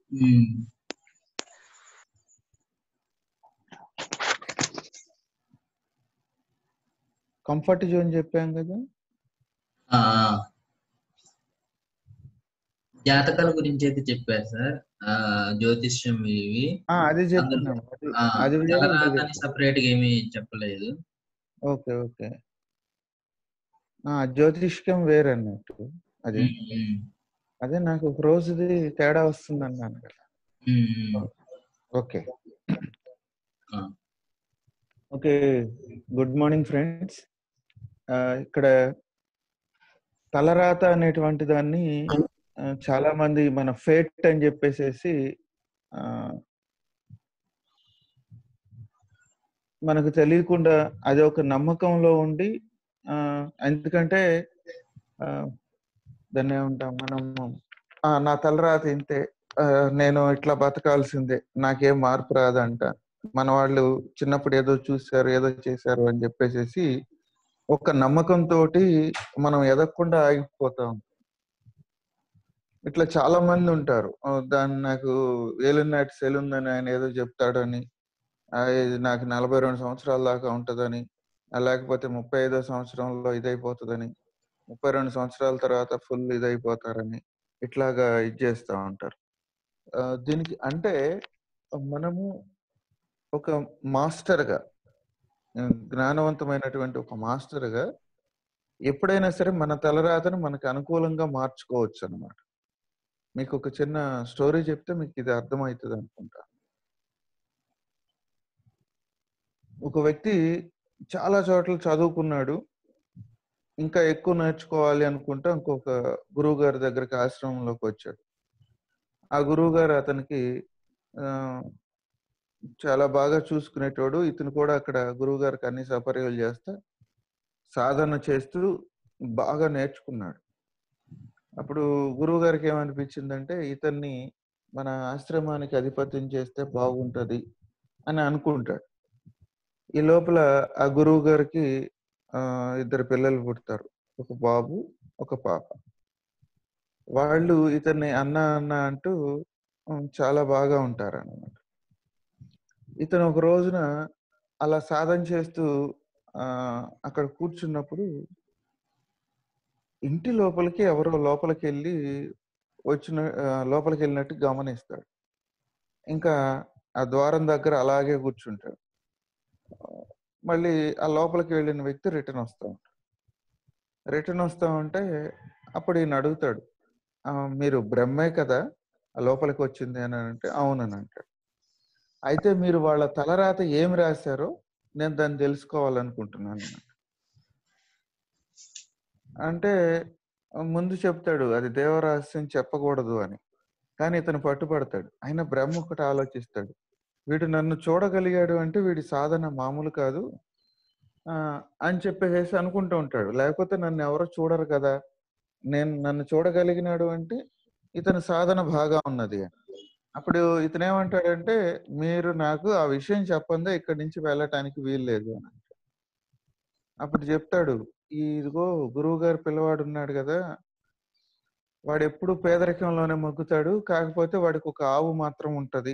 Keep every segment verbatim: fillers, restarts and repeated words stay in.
హ్మ్. Comfort zone చెప్పాం కదా. ఆ! ఆ! జాతకాల గురించి అయితే చెప్పారు సార్. ఆహ్, జ్యోతిష్యం ఇవి. ఆ! అది అందులో చెప్తున్నాను. అది ఆ! అది వేరు, ఇది తలరాతని వేరు. సెపరేట్‌గా ఏమి చెప్పలేదు. ఓకే. ఓకే. ఆ! జ్యోతిష్కం వేరన్నట్టు అది. హ్మ్. హ్మ్. అదే నాకు ఒక రోజుది తేడా వస్తుందన్నాను కదా. హ్మ్. హ్మ్. ఓకే. ఆ! ఓకే. Good morning friends. ఆహ్, ఇక్కడ తలరాత అనేటువంటి దాన్ని ఆహ్, చాలామంది మన ఫేట్ అని చెప్పేసేసి ఆహ్ మనకు తెలియకుండా అది ఒక నమ్మకంలో ఉండి ఆహ్, ఎందుకంటే ఆహ్, దాన్నేమంటాం మనము ఆ! నా తలరాత ఇంతే. ఆహ్, నేను ఇట్లా బతకాల్సిందే. నాకేం మార్పు రాదంట. మన వాళ్ళు చిన్నప్పుడు ఏదో చూసారు, ఏదో చేశారు అని జెప్పేసేసి ఒక నమ్మకంతోటి మనం ఎదగకుండా ఆగిపోతాం. ఇట్లా చాలా మందుంటారు. ఆహ్, దాన్ని నాకు ఏలునాటి సెలుందని ఆయన ఏదో జెప్తాడని, ఆహ్, ఇది నాకు నలభై రెండు సంవత్సరాల దాకా ఉంటదని, ఆహ్, లేకపోతే ముప్పై ఐదో సంవత్సరంలో ఇదైపోతదని, ముప్పై రెండు సంవత్సరాల తర్వాత ఫుల్ ఇదైపోతారని, ఇట్లాగా ఇది జేస్తా ఉంటారు. ఆహ్, దీనికి అంటే మనము ఒక మాస్టర్‌గా ఆహ్, జ్ఞానవంతమైనటువంటి ఒక మాస్టర్‌గా ఎప్పుడైనా సరే మన తలరాతను మనకు అనుకూలంగా మార్చుకోవచ్చనమాట. మీకొక చిన్న స్టోరీ చెప్తే మీకిది అర్థమైతదనుకుంటా. ఒక వ్యక్తి చాలా చోట్ల చదువుకున్నాడు. ఇంకా ఎక్కువ నేర్చుకోవాలి అనుకుంటా ఇంకొక గురువుగారి దగ్గరికి ఆశ్రమంలోకొచ్చాడు. ఆ గురువుగారు అతనికి ఆహ్, చాలా బాగా చూసుకునేటోడు. ఇతను కూడా అక్కడ గురువుగారికి అన్ని సపర్యలు చేస్తా, సాధన చేస్తూ బాగా నేర్చుకున్నాడు. అప్పుడు గురువుగారికి ఏమనిపించిందంటే, ఇతన్ని మన ఆశ్రమానికి అధిపతిని చేస్తే బాగుంటది అని అనుకుంటాడు. ఈ లోపల ఆ గురువుగారికి ఆహ్, ఇద్దరు పిల్లలు పుడతారు. ఒక బాబు, ఒక పాప. వాళ్ళు ఇతన్ని అన్న, అన్న అంటూ హ్మ్, చాలా బాగా ఉంటారనమాట. ఇతను ఒక రోజున అలా సాధన చేస్తూ ఆహ్, అక్కడ కూర్చున్నప్పుడు ఇంటి లోపలికి ఎవరో లోపలికెళ్ళి వచ్చిన ఆహ్, లోపలికెళ్ళినట్టు గమనిస్తాడు. ఇంకా ఆ ద్వారం దగ్గర అలాగే కూర్చుంటాడు. ఆహ్, మళ్ళీ ఆ లోపలికి వెళ్ళిన వ్యక్తి రిటర్న్ వస్తా ఉంటాడు. రిటర్న్ వస్తా ఉంటే అప్పుడు ఈయన అడుగుతాడు. ఆహ్, "మీరు బ్రహ్మే కదా! లోపలికొచ్చింది" అని అంటే, "అవునని" అంటాడు. "అయితే మీరు వాళ్ళ తలరాత ఏమి రాసారో నేను దాన్ని తెలుసుకోవాలనుకుంటున్నాను" అంటే ఆహ్, ముందు చెప్తాడు అది దేవరహస్యం చెప్పకూడదు అని. కానీ ఇతను పట్టుబడతాడు. అయినా బ్రహ్మ ఒకటి ఆలోచిస్తాడు. వీడు నన్ను చూడగలిగాడు అంటే వీడి సాధన మామూలు కాదు. ఆహ్, అని చెప్పేసేసి అనుకుంటూ ఉంటాడు. లేకపోతే నన్నెవరు చూడరు కదా! నేను నన్ను చూడగలిగినాడు అంటే ఇతని సాధన బాగా ఉన్నది అని. అప్పుడు ఇతనేమంటాడంటే, "మీరు నాకు ఆ విషయం చెప్పందే ఇక్కడి నుంచి వెళ్ళటానికి వీల్లేదు" అని. అప్పుడు చెప్తాడు, "ఇదిగో గురువుగారి పిల్లవాడున్నాడు గదా! వాడెప్పుడు పేదరికంలోనే మగ్గుతాడు. కాకపోతే వాడికొక ఆవు మాత్రం ఉంటది.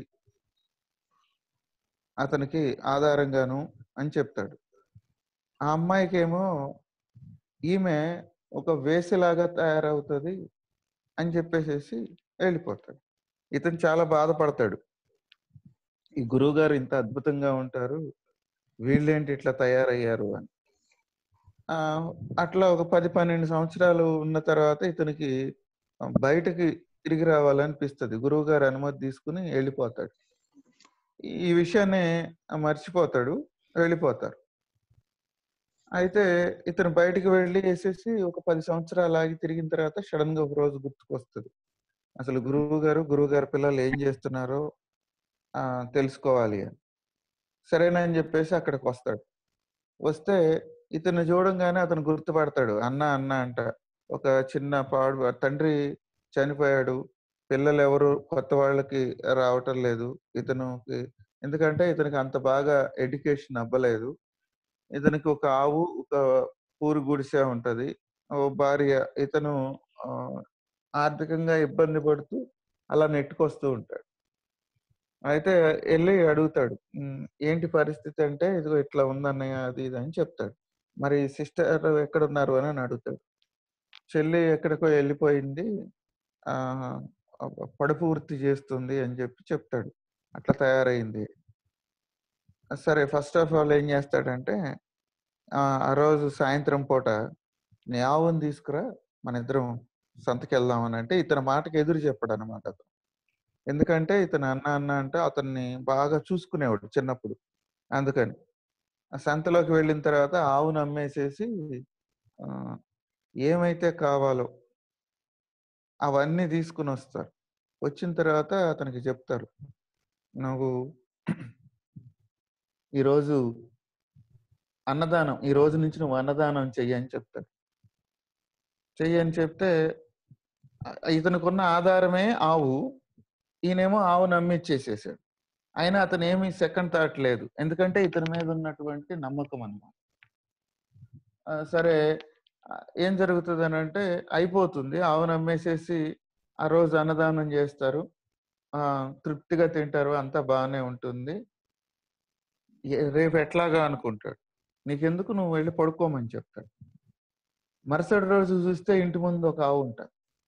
అతనికి ఆధారంగాను" అని చెప్తాడు. ఆ అమ్మాయికేమో ఈమె ఒక వేశ్యలాగా తయారవుతది అని చెప్పేసేసి వెళ్ళిపోతాడు. ఇతను చాలా బాధపడతాడు. ఈ గురువుగారు ఇంత అద్భుతంగా ఉంటారు. వీళ్ళేంటి ఇట్లా తయారయ్యారు అని. ఆహ్, అట్లా ఒక పది, పన్నెండు సంవత్సరాలు ఉన్న తర్వాత ఇతనికి ఆహ్, బయటకి తిరిగి రావాలనిపిస్తది. గురువుగారి అనుమతి తీసుకొని ఎళ్ళిపోతాడు. ఈ విషయాన్ని ఆహ్, మర్చిపోతాడు. వెళ్ళిపోతారు. అయితే ఇతను బయటికి వెళ్ళేసేసి ఒక పది సంవత్సరాలు ఆగి తిరిగిన తర్వాత సడెన్‌గా ఒకరోజు గుర్తుకొస్తది. అసలు గురువుగారు, గురువుగారి పిల్లలు ఏం జేస్తున్నారో ఆహ్, తెలుసుకోవాలి అని. సరేనని జెప్పేసి అక్కడికొస్తాడు. వస్తే ఇతన్ని చూడంగానే అతను గుర్తుపడతాడు. అన్న, అన్న అంట. ఒక చిన్న పాడు తండ్రి చనిపోయాడు. పిల్లలెవరు కొత్త వాళ్ళకి రావటం లేదు. ఇతనుకి ఎందుకంటే ఇతనికి అంత బాగా ఎడ్యుకేషన్ అవ్వలేదు. ఇతనికి ఒక ఆవు, ఒక పూరి గుడిసె ఉంటది. ఓ భార్య. ఇతను ఆహ్, ఆర్థికంగా ఇబ్బంది పడుతూ అలా నెట్టుకొస్తూ ఉంటాడు. అయితే ఎళ్లి అడుగుతాడు. హ్మ్. ఏంటి పరిస్థితి అంటే, ఇదిగో ఇట్లా ఉందన్నయ్య అది ఇది అని చెప్తాడు. మరి సిస్టర్ ఎక్కడున్నారు అని అడుగుతాడు. చెల్లి ఎక్కడికో ఎళ్ళిపోయింది. ఆహ్, పడుపు వృత్తి చేస్తుంది అని చెప్పి చెప్తాడు. అట్లా తయారైంది. సరే ఫస్ట్ ఆఫ్ ఆల్ ఏం చేస్తాడంటే, ఆహ్, ఆ రోజు సాయంత్రం పూట నీ ఆవును తీసుకురా మనిద్దరం సంతకెళ్దాం అనంటే, ఇతని మాటకి ఎదురు చెప్పడనమాట అతను. ఎందుకంటే ఇతను అన్న, అన్న అంటే అతన్ని బాగా చూసుకునేవాడు చిన్నప్పుడు. అందుకని. ఆ సంతలోకి వెళ్ళిన తర్వాత ఆవును అమ్మేసేసి ఆహ్, ఏమైతే కావాలో అవన్నీ తీసుకొనొస్తారు. వచ్చిన తర్వాత అతనికి చెప్తారు. నువ్వు ఈరోజు అన్నదానం ఈ రోజు నుంచి నువ్వు అన్నదానం చెయ్యి అని చెప్తారు. చెయ్యి అని చెప్తే ఆహ్, ఇతనికున్న ఆధారమే ఆవు. ఈయనేమో ఆవును అమ్మిచ్చేసేసాడు. అయినా అతనేమి సెకండ్ థాట్ లేదు. ఎందుకంటే ఇతని మీద ఉన్నటువంటి నమ్మకం అన్నమాట. ఆ! సరే ఆహ్, ఏం జరుగుతదనంటే అయిపోతుంది. ఆవును అమ్మేసేసి ఆ రోజు అన్నదానం జేస్తారు. ఆహ్, తృప్తిగా తింటారు. అంతా బానే ఉంటుంది. ఎ రేపు ఎట్లాగా అనుకుంటాడు. నీకెందుకు నువ్వు వెళ్లి పడుకోమని చెప్తాడు. మరుసటి రోజు జూస్తే ఇంటి ముందు ఒక ఆవు ఉంటది.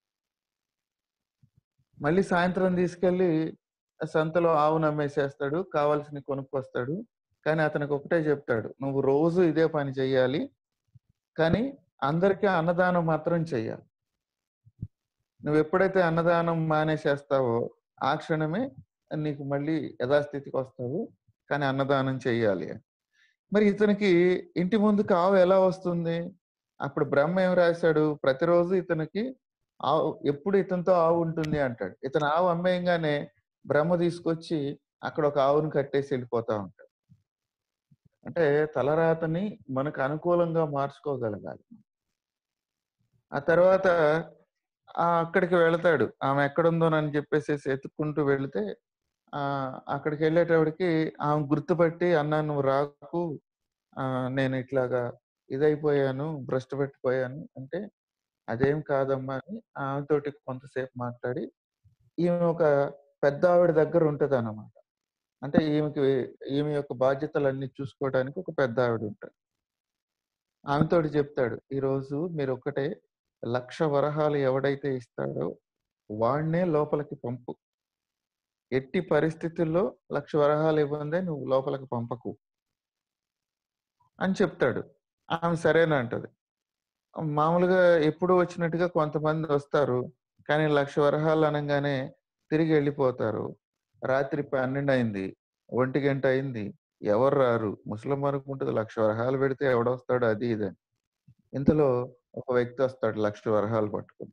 మళ్ళీ సాయంత్రం తీసుకెళ్ళి సంతలో ఆవును అమ్మేసేస్తాడు. కావాల్సినవి కొనుక్కొస్తాడు. కానీ అతనికి ఒకటే జెప్తాడు. నువ్వు రోజు ఇదే పని చెయ్యాలి. కానీ అందరికీ అన్నదానం మాత్రం చెయ్యాలి. నువ్వెప్పుడైతే అన్నదానం మానేసేస్తావో, ఆ క్షణమే నీకు మళ్ళీ యథాస్థితికొస్తావు. కానీ అన్నదానం చెయ్యాలి అని. మరి ఇతనికి ఇంటి ముందుకి ఆవు ఎలా వస్తుంది? అప్పుడు బ్రహ్మ ఏం రాశాడు? ప్రతిరోజు ఇతనికి ఆవు ఎప్పుడు ఇతనితో ఆవు ఉంటుంది అంటాడు. ఇతను ఆవు అమ్మేయంగానే బ్రహ్మ తీసుకొచ్చి అక్కడ ఒక ఆవును కట్టేసి ఎళ్ళిపోతా ఉంటాడు. అంటే తలరాతని మనకు అనుకూలంగా మార్చుకోగలగాలి. ఆ తర్వాత ఆహ్, అక్కడికి వెళతాడు. ఆమె ఎక్కడుందోనని చెప్పేసేసి ఎతుక్కుంటూ వెళితే ఆహ్, అక్కడికెళ్ళేటప్పటికి ఆమె గుర్తుపట్టి, "అన్నా నువ్వు రాకు. ఆహ్, నేను ఇట్లాగా ఇదైపోయాను, భ్రష్టు పట్టిపోయాను" అంటే, "అదేం కాదమ్మా" అని ఆమెతోటి కొంతసేపు మాట్లాడి, ఈమె ఒక పెద్దావిడ దగ్గర ఉంటదనమాట. అంటే ఈమెకి ఈమె యొక్క బాధ్యతలన్నీ చూసుకోవడానికి ఒక పెద్దావిడ ఉంటది. ఆమెతోటి చెప్తాడు, "ఈరోజు మీరొక్కటే లక్ష వరహాలు ఎవడైతే ఇస్తాడో వాడినే లోపలికి పంపు. ఎట్టి పరిస్థితుల్లో లక్ష వరహాలు ఇవ్వందే నువ్వు లోపలికి పంపకు" అని చెప్తాడు. ఆమె సరేనంటది. మామూలుగా ఎప్పుడూ వచ్చినట్టుగా కొంతమందొస్తారు. కానీ లక్ష వరహాలు అనంగానే తిరిగి ఎళ్ళిపోతారు. రాత్రి పన్నెండు అయింది. ఒంటి గంట అయింది. ఎవరు రారు. ముసలమ్మనుకుంటది లక్ష వరహాలు పెడితే ఎవడొస్తాడు అది ఇది అని. ఇంతలో ఒక వ్యక్తి వస్తాడు లక్ష వరహాలు పట్టుకొని.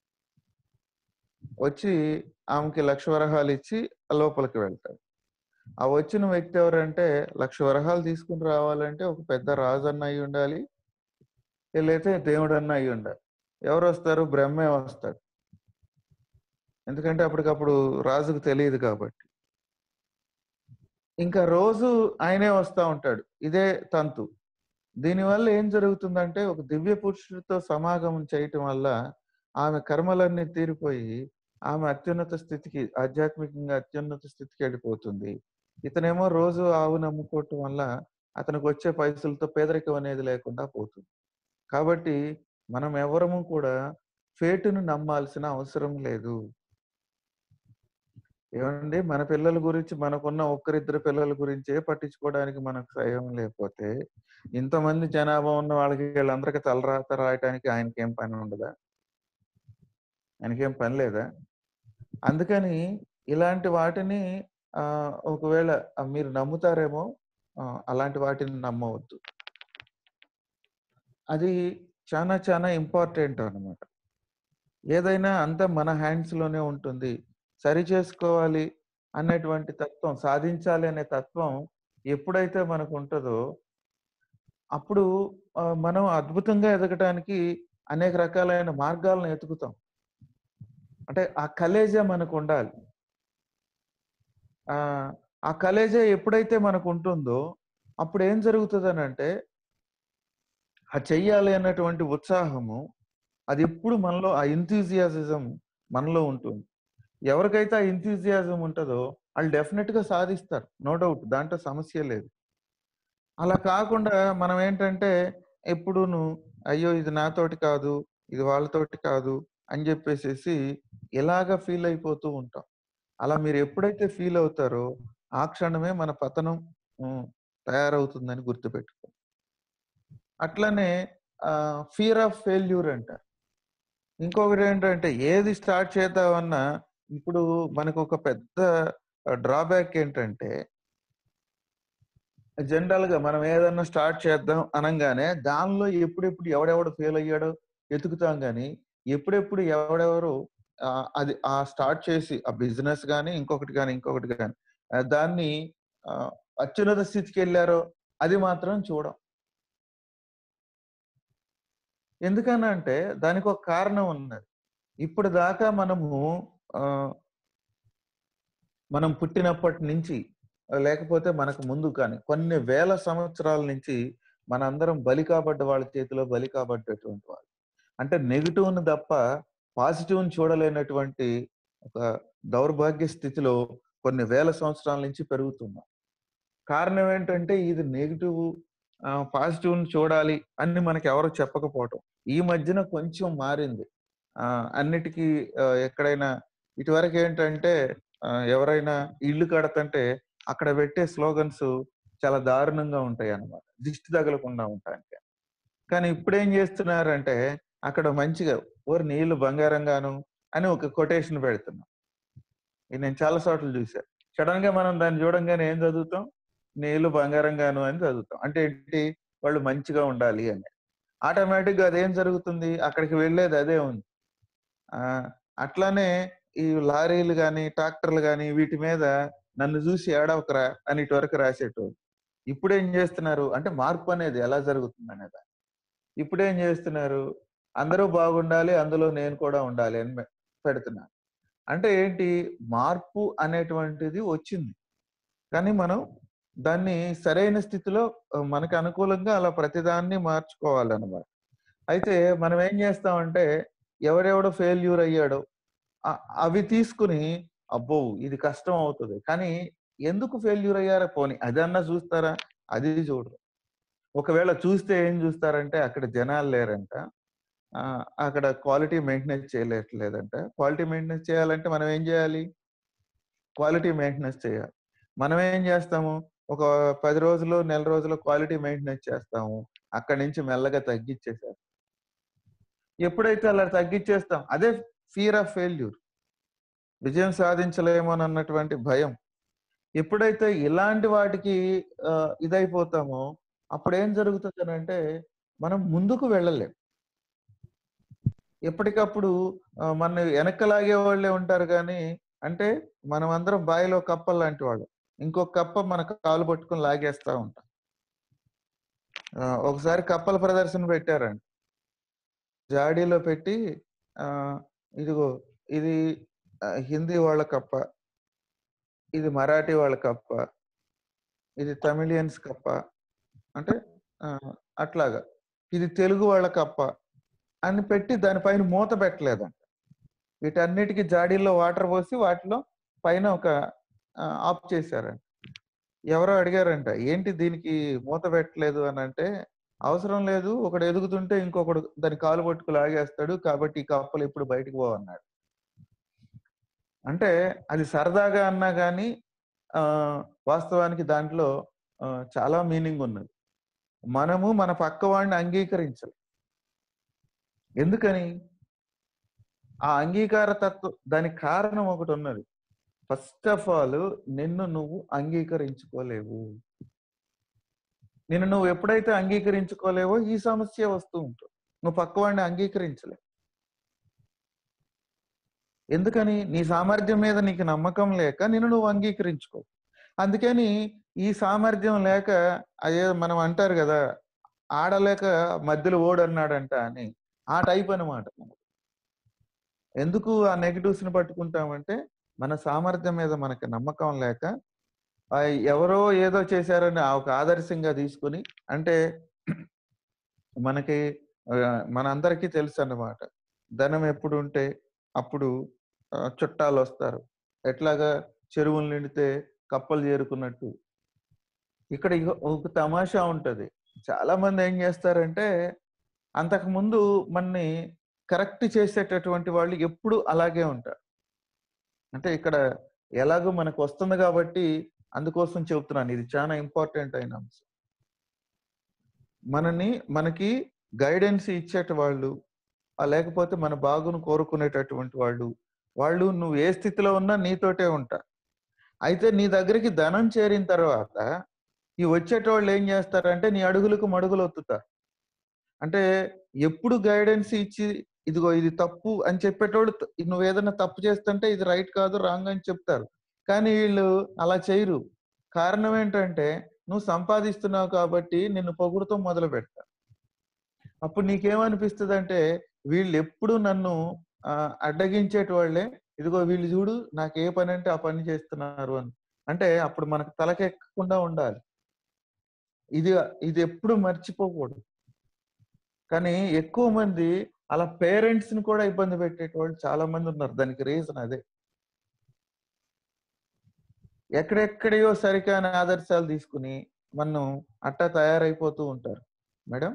వచ్చి ఆమెకి లక్ష వరహాలిచ్చి లోపలికి వెళ్తాడు. ఆ వచ్చిన వ్యక్తి ఎవరంటే లక్ష వరహాలు తీసుకొని రావాలంటే ఒక పెద్ద రాజన్న అయ్యుండాలి. లేతే దేవుడన్నా అయ్యుండాలి. ఎవరొస్తారు? బ్రహ్మే వస్తాడు. ఎందుకంటే అప్పటికప్పుడు రాజుకు తెలీదు కాబట్టి. ఇంకా రోజు ఆయనే వస్తా ఉంటాడు. ఇదే తంతు. దీనివల్ల ఏం జరుగుతుందంటే ఒక దివ్య పురుషుడితో సమాగమం చేయటం వల్ల ఆమె కర్మలన్నీ తీరిపోయి ఆమె అత్యున్నత స్థితికి ఆధ్యాత్మికంగా అత్యున్నత స్థితికెళ్ళిపోతుంది. ఇతనేమో రోజు ఆవును అమ్ముకోవటం వల్ల అతనికొచ్చే పైసలతో పేదరికం అనేది లేకుండా పోతుంది. కాబట్టి మనం ఎవ్వరము కూడా ఫేటును నమ్మాల్సిన అవసరం లేదు. ఏవండీ మన పిల్లల గురించి మనకున్న ఒక్కరిద్దరు పిల్లల గురించే పట్టించుకోవడానికి మనకు సమయం లేకపోతే, ఇంతమంది జనాభా ఉన్న వాళ్ళకి వీళ్ళందరికి తలరాత రాయటానికి ఆయనకేం పని ఉండదా? ఆయనకేం పని లేదా? అందుకని ఇలాంటి వాటిని ఆహ్, ఒకవేళ ఆహ్, మీరు నమ్ముతారేమో ఆహ్, అలాంటి వాటిని నమ్మవద్దు. అది చానా చానా ఇంపార్టెంట్ అన్నమాట. ఏదైనా అంతా మన హ్యాండ్స్‌లోనే ఉంటుంది. సరి చేసుకోవాలి అనేటువంటి తత్వం, సాధించాలి అనే తత్వం ఎప్పుడైతే మనకుంటదో, అప్పుడు ఆహ్, మనం అద్భుతంగా ఎదగటానికి అనేక రకాలైన మార్గాలను ఎతుకుతాం. అంటే ఆ కలేజా మనకుండాలి. ఆహ్, ఆ కలేజా ఎప్పుడైతే మనకుంటుందో, అప్పుడేం జరుగుతదనంటే, ఆ చెయ్యాలి అన్నటువంటి ఉత్సాహము అదెప్పుడు మనలో ఆ ఎంథూసియాసిజం మనలో ఉంటుంది. ఎవరికైతే ఆ ఎంథూసియాజం ఉంటదో వాళ్ళు డెఫినెట్‌గా సాధిస్తారు. No doubt. దాంట్లో సమస్య లేదు. అలా కాకుండా మనం ఏంటంటే ఎప్పుడూను అయ్యో! ఇది నాతోటి కాదు, ఇది వాళ్ళతోటి కాదు అని జెప్పేసేసి ఇలాగ ఫీల్ అయిపోతూ ఉంటాం. అలా మీరు ఎప్పుడైతే ఫీల్ అవుతారో ఆ క్షణమే మన పతనం హ్మ్. తయారవుతుందని గుర్తుపెట్టుకో. అట్లనే ఆహ్, ఫియర్ ఆఫ్ ఫెయిల్యూర్ అంటారు. ఇంకొకటేంటంటే ఏది స్టార్ట్ చేద్దామన్నా ఇప్పుడు మనకొక పెద్ద ఆహ్, డ్రాబ్యాక్ ఏంటంటే జనరల్‌గా మనం ఏదన్నా స్టార్ట్ చేద్దాం అనంగానే దానిలో ఎప్పుడెప్పుడు ఎవడెవడు ఫెయిల్ అయ్యాడో ఎతుకుతాం గానీ, ఎప్పుడెప్పుడు ఎవడెవరు ఆహ్, అది ఆ స్టార్ట్ చేసి ఆ బిజినెస్ గాని, ఇంకొకటి గాని, ఇంకొకటి గాని ఆహ్, దాన్ని ఆహ్, అత్యున్నత స్థితికెళ్లారో అది మాత్రం చూడం. ఎందుకనంటే దానికొక కారణం ఉన్నది. ఇప్పటిదాకా మనము ఆహ్, మనం పుట్టినప్పటి నుంచి ఆహ్, లేకపోతే మనకు ముందు కానీ కొన్ని వేల సంవత్సరాల నుంచి మనందరం బలి కాబడ్డ వాళ్ళ చేతిలో బలి కాబడ్డటువంటి వాళ్ళు. అంటే నెగెటివ్‌ని తప్ప పాజిటివ్‌ని చూడలేనటువంటి ఒక దౌర్భాగ్య స్థితిలో కొన్ని వేల సంవత్సరాల నుంచి పెరుగుతున్నాం. కారణం ఏంటంటే ఇది నెగెటివ్ ఆహ్, పాజిటివ్‌ని చూడాలి అని మనకెవరు చెప్పకపోవటం. ఈ మధ్యన కొంచెం మారింది. ఆహ్, అన్నిటికి ఆహ్, ఎక్కడైనా ఇదివరకేంటంటే ఆహ్, ఎవరైనా ఇల్లు కడతంటే అక్కడ పెట్టే స్లోగన్స్ చాలా దారుణంగా ఉంటాయన్నమాట. దిష్టి తగలకుండా ఉంటానికి. కానీ ఇప్పుడేం జేస్తున్నారంటే అక్కడ మంచిగా ఓరి నీ ఇల్లు బంగారంగాను అని ఒక కొటేషన్ పెడుతున్నాం. ఇది నేను చాలా చోట్ల చూసా. సడెన్‌గా మనం దాన్ని చూడంగానే ఏం చదువుతాం? నీ ఇల్లు బంగారంగాను అని చదువుతాం. అంటే ఏంటి? వాళ్ళు మంచిగా ఉండాలి అని. ఆటోమేటిక్‌గా అదేం జరుగుతుంది? అక్కడికి వెళ్ళేది అదే ఉంది. ఆ! అట్లానే ఈ లారీలు గాని, ట్రాక్టర్లు గాని వీటి మీద నన్ను జూసి ఏడవకురా అని ఇటువరకు రాసేటోళ్ళు. ఇప్పుడేం జేస్తున్నారు? అంటే మార్పనేది ఎలా జరుగుతుందనే దాన్ని. ఇప్పుడేం జేస్తున్నారు? అందరూ బాగుండాలి, అందులో నేను కూడా ఉండాలి అని పె పెడుతున్నారు. అంటే ఏంటి? మార్పు అనేటువంటిది వచ్చింది. కానీ మనం దాన్ని సరైన స్థితిలో ఆహ్, మనకు అనుకూలంగా అలా ప్రతిదాన్ని మార్చుకోవాలనమాట. అయితే మనం ఏం జేస్తామంటే ఎవడెవడో ఫెయిల్యూర్ అయ్యాడో అ అవి తీసుకొని అబ్బో! ఇది కష్టం అవుతది. కానీ ఎందుకు ఫెయిల్యూర్ అయ్యారో పోనీ అదన్నా జూస్తారా? అది జూడరు. ఒకవేళ చూస్తే ఏం జూస్తారంటే అక్కడ జనాలు లేరంట. ఆహ్, అక్కడ క్వాలిటీ మెయింటెనెన్స్ చేయలేట్లేదంట. క్వాలిటీ మెయింటెనెన్స్ చేయాలంటే మనం ఏం జేయాలి? క్వాలిటీ మెయింటెనెన్స్ చేయాలి. మనం ఏం జేస్తాము? ఒక పది రోజులు, నెల రోజులు క్వాలిటీ మెయింటెనెన్స్ చేస్తాము. అక్కడి నుంచి మెల్లగా తగ్గిచ్చేసారు. ఎప్పుడైతే అలా తగ్గిచ్చేస్తాం అదే ఫియర్ ఆఫ్ ఫెయిల్యూర్. విజయం సాధించలేమోనన్నటువంటి భయం. ఎప్పుడైతే ఇలాంటి వాటికి ఆహ్, ఇదైపోతామో అప్పుడేం జరుగుతుందనంటే మనం ముందుకు వెళ్ళలేం. ఎప్పటికప్పుడు ఆహ్, మనని వెనక్కి లాగేవాళ్ళే ఉంటారు గానీ, అంటే మనమందరం బావిలో కప్పల్లాంటి వాళ్ళం. ఇంకొక కప్ప మన కాలు పట్టుకొని లాగేస్తా ఉంటాం. ఆహ్, ఒకసారి కప్పల ప్రదర్శన పెట్టారంట. జాడీలో పెట్టి ఆహ్, ఇదిగో ఇది ఆహ్, హిందీ వాళ్ళ కప్ప, ఇది మరాఠీ వాళ్ళ కప్ప, ఇది తమిళియన్స్ కప్ప అంటే ఆహ్, అట్లాగా. ఇది తెలుగు వాళ్ళ కప్ప అని పెట్టి దాని పైన మూత పెట్టలేదంట. వీటన్నిటికి జాడీల్లో వాటర్ పోసి వాటిలో పైన ఒక ఆహ్, ఆఫ్ చేశారంట. ఎవరో అడిగారంట, "ఏంటి దీనికి మూత పెట్టలేదు" అనంటే, "అవసరం లేదు. ఒకడు ఎదుగుతుంటే ఇంకొకడు దాని కాలు పట్టుకు లాగేస్తాడు. కాబట్టి ఈ కప్పలెప్పుడు బయటికి పోవన్నాడు." అంటే అది సరదాగా అన్నా గాని ఆహ్, వాస్తవానికి దాంట్లో ఆహ్, చాలా మీనింగ్ ఉన్నది. మనము మన పక్కవాడిని అంగీకరించాలి. ఎందుకని? ఆ అంగీకార తత్వం దానికి కారణం ఒకటున్నది. ఫస్ట్ ఆఫ్ ఆల్ నిన్ను నువ్వు అంగీకరించుకోలేవు. నిన్ను నువ్వు ఎప్పుడైతే అంగీకరించుకోలేవో ఈ సమస్య వస్తూ ఉంటుంది. నువ్వు పక్కవాడిని అంగీకరించలేవు. ఎందుకని? నీ సామర్థ్యం మీద నీకు నమ్మకం లేక నిన్ను నువ్వు అంగీకరించుకోవు. అందుకని ఈ సామర్థ్యం లేక అదేదో మనం అంటారు గదా! ఆడలేక మధ్యలో ఓడన్నాడంట అని. ఆ టైప్ అనమాట. ఎందుకు ఆ నెగెటివ్స్‌ని పట్టుకుంటామంటే, మన సామర్థ్యం మీద మనకు నమ్మకం లేక ఆహ్, ఎవరో ఏదో చేశారని ఆ ఒక ఆదర్శంగా తీసుకొని అంటే మనకి ఆహ్, మనందరికీ తెలుసన్నమాట. ధనం ఎప్పుడుంటే అప్పుడు ఆహ్, చుట్టాలొస్తారు. ఎట్లాగా చెరువులు నిండితే కప్పలు చేరుకున్నట్టు. ఇక్కడ ఇగో ఒక తమాషా ఉంటది. చాలా మంది ఏం చేస్తారంటే, అంతకుముందు మనని కరెక్ట్ చేసేటటువంటి వాళ్ళు ఎప్పుడు అలాగే ఉంటారు. అంటే ఇక్కడ ఎలాగో మనకు వస్తుంది కాబట్టి అందుకోసం చెప్తున్నాను. ఇది చాలా ఇంపార్టెంట్ అయిన అంశం. మనని మనకి గైడెన్స్ ఇచ్చేట వాళ్ళు, లేకపోతే మన బాగును కోరుకునేటటువంటి వాళ్ళు, వాళ్ళు నువ్వు ఏ స్థితిలో ఉన్నా నీతోటే ఉంటారు. అయితే నీ దగ్గరికి ధనం చేరిన తర్వాత ఈ వచ్చేటోళ్ళు ఏం చేస్తారంటే నీ అడుగులకు మడుగులు ఒత్తుతారు. అంటే ఎప్పుడు గైడెన్స్ ఇచ్చి ఇదిగో ఇది తప్పు అని చెప్పేటోళ్ళు నువ్వు ఏదైనా తప్పు చేస్తుంటే ఇది రైట్ కాదు రాంగ్ అని చెప్తారు. కానీ వీళ్ళు అలా చేయరు. కారణం ఏంటంటే నువ్వు సంపాదిస్తున్నావు కాబట్టి నిన్ను పొగుడుతూ మొదలు పెడతారు. అప్పుడు నీకేమనిపిస్తుంది అంటే వీళ్ళు ఎప్పుడు నన్ను అడ్డగించేటి వాళ్ళే, ఇదిగో వీళ్ళు చూడు నాకు ఏ పని అంటే ఆ పని చేస్తున్నారు అని. అంటే అప్పుడు మనకు తలకెక్కకుండా ఉండాలి. ఇది ఇది ఎప్పుడు మర్చిపోకూడదు. కానీ ఎక్కువ మంది అలా పేరెంట్స్ ని కూడా ఇబ్బంది పెట్టేటోళ్ళు చాలా మంది ఉన్నారు. దానికి రీజన్ అదే. ఎక్కడెక్కడయో సరికాని ఆదర్శాలు తీసుకుని మనం అట్టా తయారైపోతూ ఉంటారు. మేడం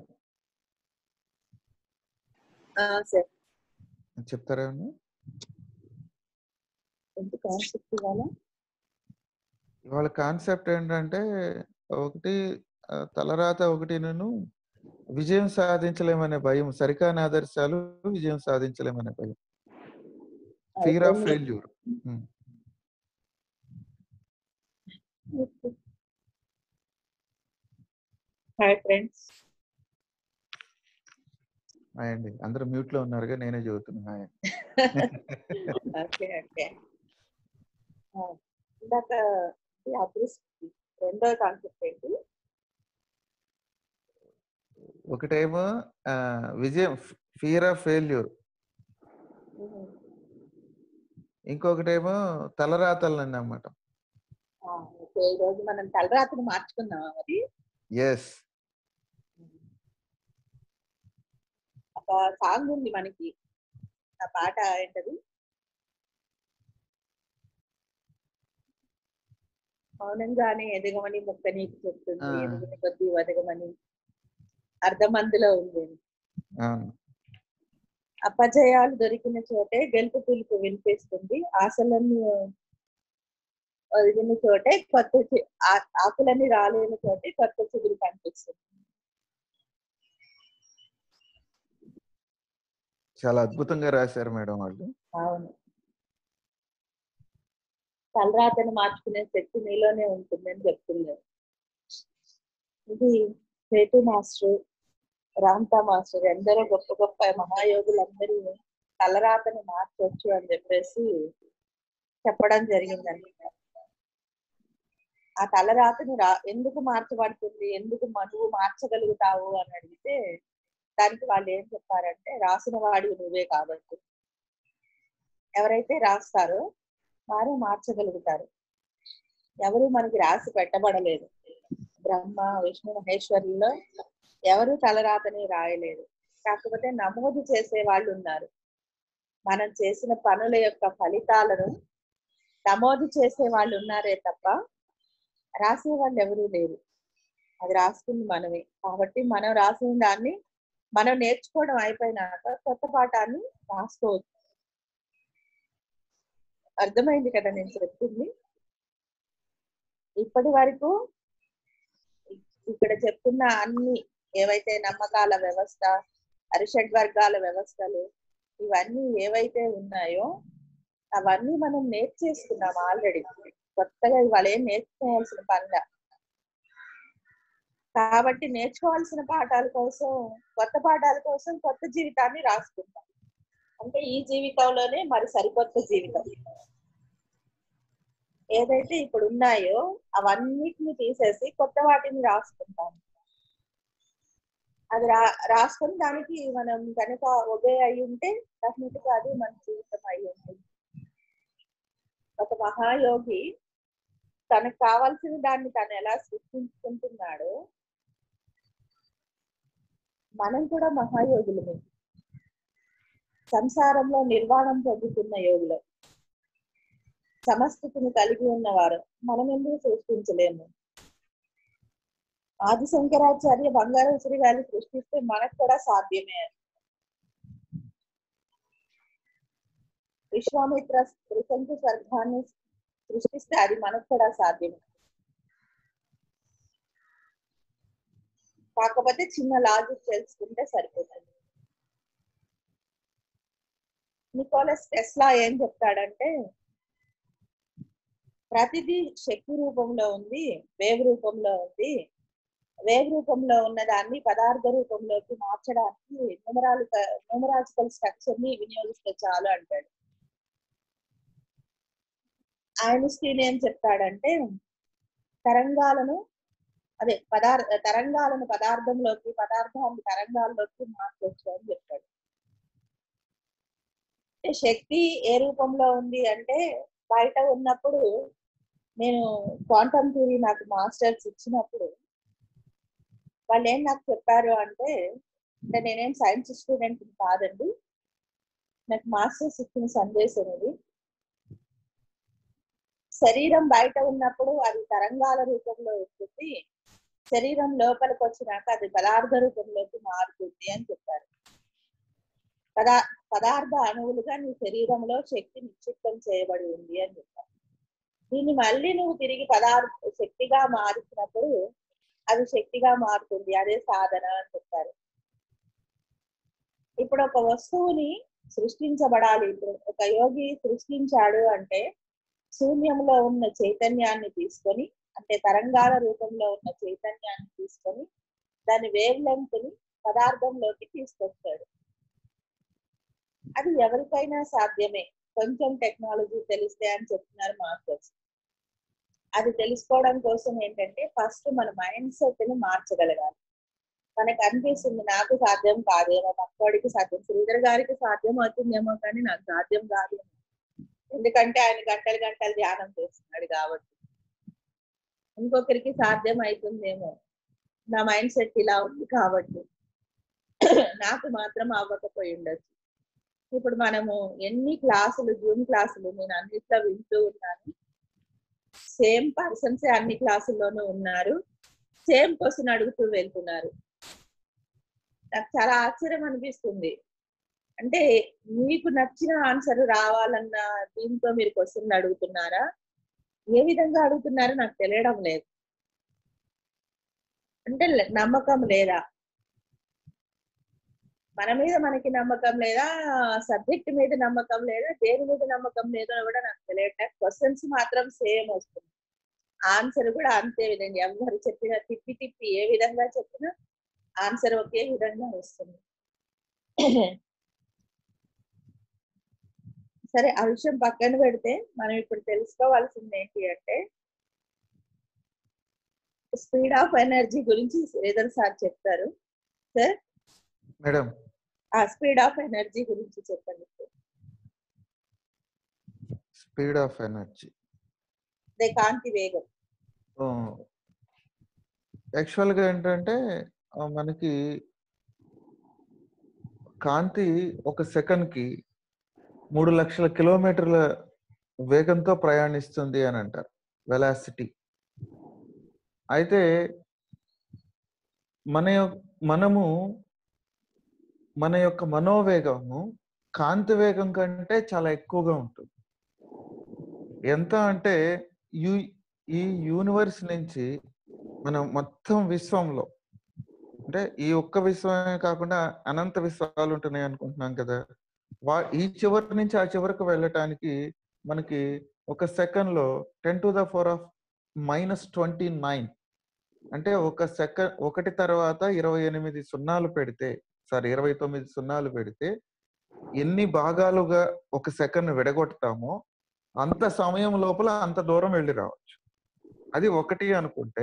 చెప్తారా? ఇవాళ కాన్సెప్ట్ ఏంటంటే ఒకటి తలరాత, ఒకటి నేను విజయం సాధించలేమనే భయం, సరికాని ఆదర్శాలు విజయం సాధించలేమనే భయం, fear of failure. Hi friends. Hi అండి. అందరూ మ్యూట్ లో ఉన్నారుగా, నేనే చెబుతున్నా హాయ్. Okay okay. ఇందాక రెండో కాన్సెప్ట్ ఏంటి? ఒకటేమో విజయం, ఫియర్ ఆఫ్ ఫెయిల్యూర్. ఇంకొకటేమో తలరాతలు అన్నమాట. ఈ రోజు మనం తలరాతను మార్చుకుందాం. అది ఎస్. ఒక సాంగ్ ఉంది మనకి, ఆ పాట ఏంటది? మౌనంగానే ఎదగమని మొక్క నీకు చెప్తుంది, ఎదుగుని కొద్ది వదగమని అర్ధం అందులో ఉంది. అపజయాలు దొరికిన చోటే గెలుపు పిలుపు వినిపిస్తుంది, ఆశలన్నీ వదిలిన చోటే కొత్త ఆకులన్నీ రాలేని చోటే కొత్త చిగురు కనిపిస్తుంది. చాలా అద్భుతంగా రాశారు మేడం వాళ్ళు. అవును. తలరాతను మార్చుకునే శక్తి నీలోనే ఉంటుందని చెప్తున్నారు. ఇది సేతు మాస్టర్, రామ్తా మాస్టర్, ఎందరో గొప్ప గొప్ప మహాయోగులందరూ తలరాతను మార్చవచ్చు అని చెప్పేసి చెప్పడం జరిగిందండి. ఆ తలరాతను రా ఎందుకు మార్చబడుతుంది, ఎందుకు నువ్వు మార్చగలుగుతావు అని అడిగితే దానికి వాళ్ళు ఏం చెప్పారంటే, రాసిన వాడివి నువ్వే కాబట్టి ఎవరైతే రాస్తారో వారు మార్చగలుగుతారు. ఎవరు మనకి రాసి పెట్టబడలేదు. బ్రహ్మ, విష్ణు, మహేశ్వరుల్లో ఎవరు తలరాతని రాయలేదు. కాకపోతే నమోదు చేసే వాళ్ళు ఉన్నారు. మనం చేసిన పనుల యొక్క ఫలితాలను నమోదు చేసే వాళ్ళు ఉన్నారే తప్ప రాసే వాళ్ళు ఎవరూ లేరు. అది రాసుకుంది మనమే. కాబట్టి మనం రాసిన దాన్ని మనం నేర్చుకోవడం అయిపోయినాక కొత్త పాఠాన్ని రాసుకోవచ్చు. అర్థమైంది కదా నేను చెప్తుంది? ఇప్పటి వరకు ఇక్కడ చెప్తున్న అన్ని ఏవైతే నమ్మకాల వ్యవస్థ, అరిషడ్ వర్గాల వ్యవస్థలు, ఇవన్నీ ఏవైతే ఉన్నాయో అవన్నీ మనం నేర్చేసుకున్నాం ఆల్రెడీ. కొత్తగా ఇవాళ ఏం నేర్చుకోవాల్సిన పనిలా. కాబట్టి నేర్చుకోవాల్సిన పాఠాల కోసం, కొత్త పాఠాల కోసం కొత్త జీవితాన్ని రాసుకుంటాం. అంటే ఈ జీవితంలోనే మరి సరికొత్త జీవితం ఏదైతే ఇప్పుడు ఉన్నాయో అవన్నిటిని తీసేసి కొత్త వాటిని రాసుకుంటాం. అది రా రాసుకుని దానికి మనం కనుక ఒబే అయి ఉంటే డెఫినెట్ గా అది మన జీవితం అయి ఉంటుంది. ఒక మహాయోగి తనకు కావాల్సిన దాన్ని తను ఎలా సృష్టించుకుంటున్నాడో మనం కూడా మహాయోగులమే. సంసారంలో నిర్వాణం పొందుతున్న యోగులు. సమస్థితిని కలిగి ఉన్నవారు మనం ఎందుకు సృష్టించలేము? ఆది శంకరాచార్య బంగారు ఉసిరిగాలి సృష్టిస్తే మనకు కూడా సాధ్యమే. విశ్వామిత్ర త్రిశంకు స్వర్గాన్ని సృష్టిస్తే అది మనకు కూడా సాధ్యమే. కాకపోతే చిన్న లాజిక్ తెలుసుకుంటే సరిపోతుంది. నికోలస్ టెస్లా ఏం చెప్తాడంటే, ప్రతిదీ శక్తి రూపంలో ఉంది, వేవ్ రూపంలో ఉంది. వేవ్ రూపంలో ఉన్నదాన్ని పదార్థ రూపంలోకి మార్చడానికి న్యూమరాలి న్యూమరాజికల్ స్ట్రక్చర్ ని వినియోగిస్తే చాలు అంటాడు. ఐన్స్టీన్ ఏం చెప్తాడంటే, తరంగాలను అదే పదార్థ తరంగాలను పదార్థంలోకి, పదార్థాన్ని తరంగాల్లోకి మార్చవచ్చు అని చెప్తాడు. శక్తి ఏ రూపంలో ఉంది అంటే, బయట ఉన్నప్పుడు నేను క్వాంటమ్ థియరీ నాకు మాస్టర్స్ ఇచ్చినప్పుడు వాళ్ళు ఏం నాకు చెప్పారు అంటే, అంటే నేనేం సైన్స్ స్టూడెంట్ కాదండి, నాకు మాస్టర్స్ ఇచ్చిన సందేశం ఇది. శరీరం బయట ఉన్నప్పుడు అది తరంగాల రూపంలో ఉంటుంది, శరీరం లోపలికి వచ్చినాక అది పదార్థ రూపంలోకి మారుతుంది అని చెప్పారు. పదా పదార్థ అణువులుగా నీ శరీరంలో శక్తి నిక్షిప్తం చేయబడి ఉంది అని చెప్పారు. దీన్ని మళ్ళీ నువ్వు తిరిగి పదార్థ శక్తిగా మార్చినప్పుడు అది శక్తిగా మారుతుంది, అదే సాధన అని చెప్పారు. ఇప్పుడు ఒక వస్తువుని సృష్టించబడాలి, ఇప్పుడు ఒక యోగి సృష్టించాడు అంటే శూన్యంలో ఉన్న చైతన్యాన్ని తీసుకొని, అంటే తరంగాల రూపంలో ఉన్న చైతన్యాన్ని తీసుకొని దాని వేవ్ లెంగ్త్ ని పదార్థంలోకి తీసుకొచ్చాడు. అది ఎవరికైనా సాధ్యమే, కొంచెం టెక్నాలజీ తెలిస్తే అని చెప్తున్నారు మాస్టర్స్. అది తెలుసుకోవడం కోసం ఏంటంటే ఫస్ట్ మన మైండ్ సెట్ ని మార్చగలగాలి. మనకు అనిపిస్తుంది నాకు సాధ్యం కాదేమో, పక్కోడికి సాధ్యం, శ్రీధర్ గారికి సాధ్యం అవుతుందేమో కానీ నాకు సాధ్యం కాదు, ఎందుకంటే ఆయన గంటలు గంటలు ధ్యానం చేస్తున్నాడు కాబట్టి. ఇంకొకరికి సాధ్యం అవుతుందేమో, నా మైండ్ సెట్ ఇలా ఉంది కాబట్టి, నాకు మాత్రం అవ్వకపోయి ఉండొచ్చు. ఇప్పుడు మనము ఎన్ని క్లాసులు, జూమ్ క్లాసులు నేను అన్నిట్లో వింటూ ఉన్నాను. సేమ్ పర్సన్స్ అన్ని క్లాసుల్లోనూ ఉన్నారు, సేమ్ క్వశ్చన్ అడుగుతూ వెళ్తున్నారు. నాకు చాలా ఆశ్చర్యం అనిపిస్తుంది. అంటే మీకు నచ్చిన ఆన్సర్ రావాలన్న దీంతో మీరు క్వశ్చన్ అడుగుతున్నారా, ఏ విధంగా అడుగుతున్నారో నాకు తెలియడం లేదు. అంటే నమ్మకం లేదా, మన మీద మనకి నమ్మకం లేదా, సబ్జెక్ట్ మీద నమ్మకం లేదా, దేని మీద నమ్మకం లేదో కూడా నాకు తెలియట్లేదు. క్వశ్చన్స్ మాత్రం సేమ్ వస్తుంది, ఆన్సర్ కూడా అంతే విధంగా, ఎవరు చెప్పినా తిప్పి తిప్పి ఏ విధంగా చెప్పినా ఆన్సర్ ఒకే విధంగా వస్తుంది. సరే, ఆ విషయం పక్కన పెడితే మనం ఇప్పుడు తెలుసుకోవాల్సింది ఏంటి అంటే, స్పీడ్ ఆఫ్ ఎనర్జీ గురించి శ్రీధర్ సార్ చెప్తారు. సార్ మేడం, ఆ స్పీడ్ ఆఫ్ ఎనర్జీ గురించి చెప్పండి. స్పీడ్ ఆఫ్ ఎనర్జీ అదే కాంతి వేగం. యాక్చువల్గా ఏంటంటే మనకి కాంతి ఒక సెకండ్కి మూడు లక్షల కిలోమీటర్ల వేగంతో ప్రయాణిస్తుంది అని అంటారు, వెలాసిటీ. అయితే మన మనము మన యొక్క మనోవేగము కాంతి వేగం కంటే చాలా ఎక్కువగా ఉంటుంది. ఎంత అంటే యూ ఈ యూనివర్స్ నుంచి మనం మొత్తం విశ్వంలో, అంటే ఈ ఒక్క విశ్వమే కాకుండా అనంత విశ్వాలు ఉంటున్నాయి అనుకుంటున్నాం కదా, వా ఈ చివరి నుంచి ఆ చివరికి వెళ్ళటానికి మనకి ఒక సెకండ్ లో ten to the four of minus twenty nine అంటే ఒక సెకండ్ ఒకటి తర్వాత ఇరవై ఎనిమిది సున్నాలు పెడితే సారీ ఇరవై తొమ్మిది సున్నాలు పెడితే ఎన్ని భాగాలుగా ఒక సెకండ్ విడగొడతామో అంత సమయం లోపల అంత దూరం వెళ్ళి రావచ్చు. అది ఒకటి అనుకుంటే,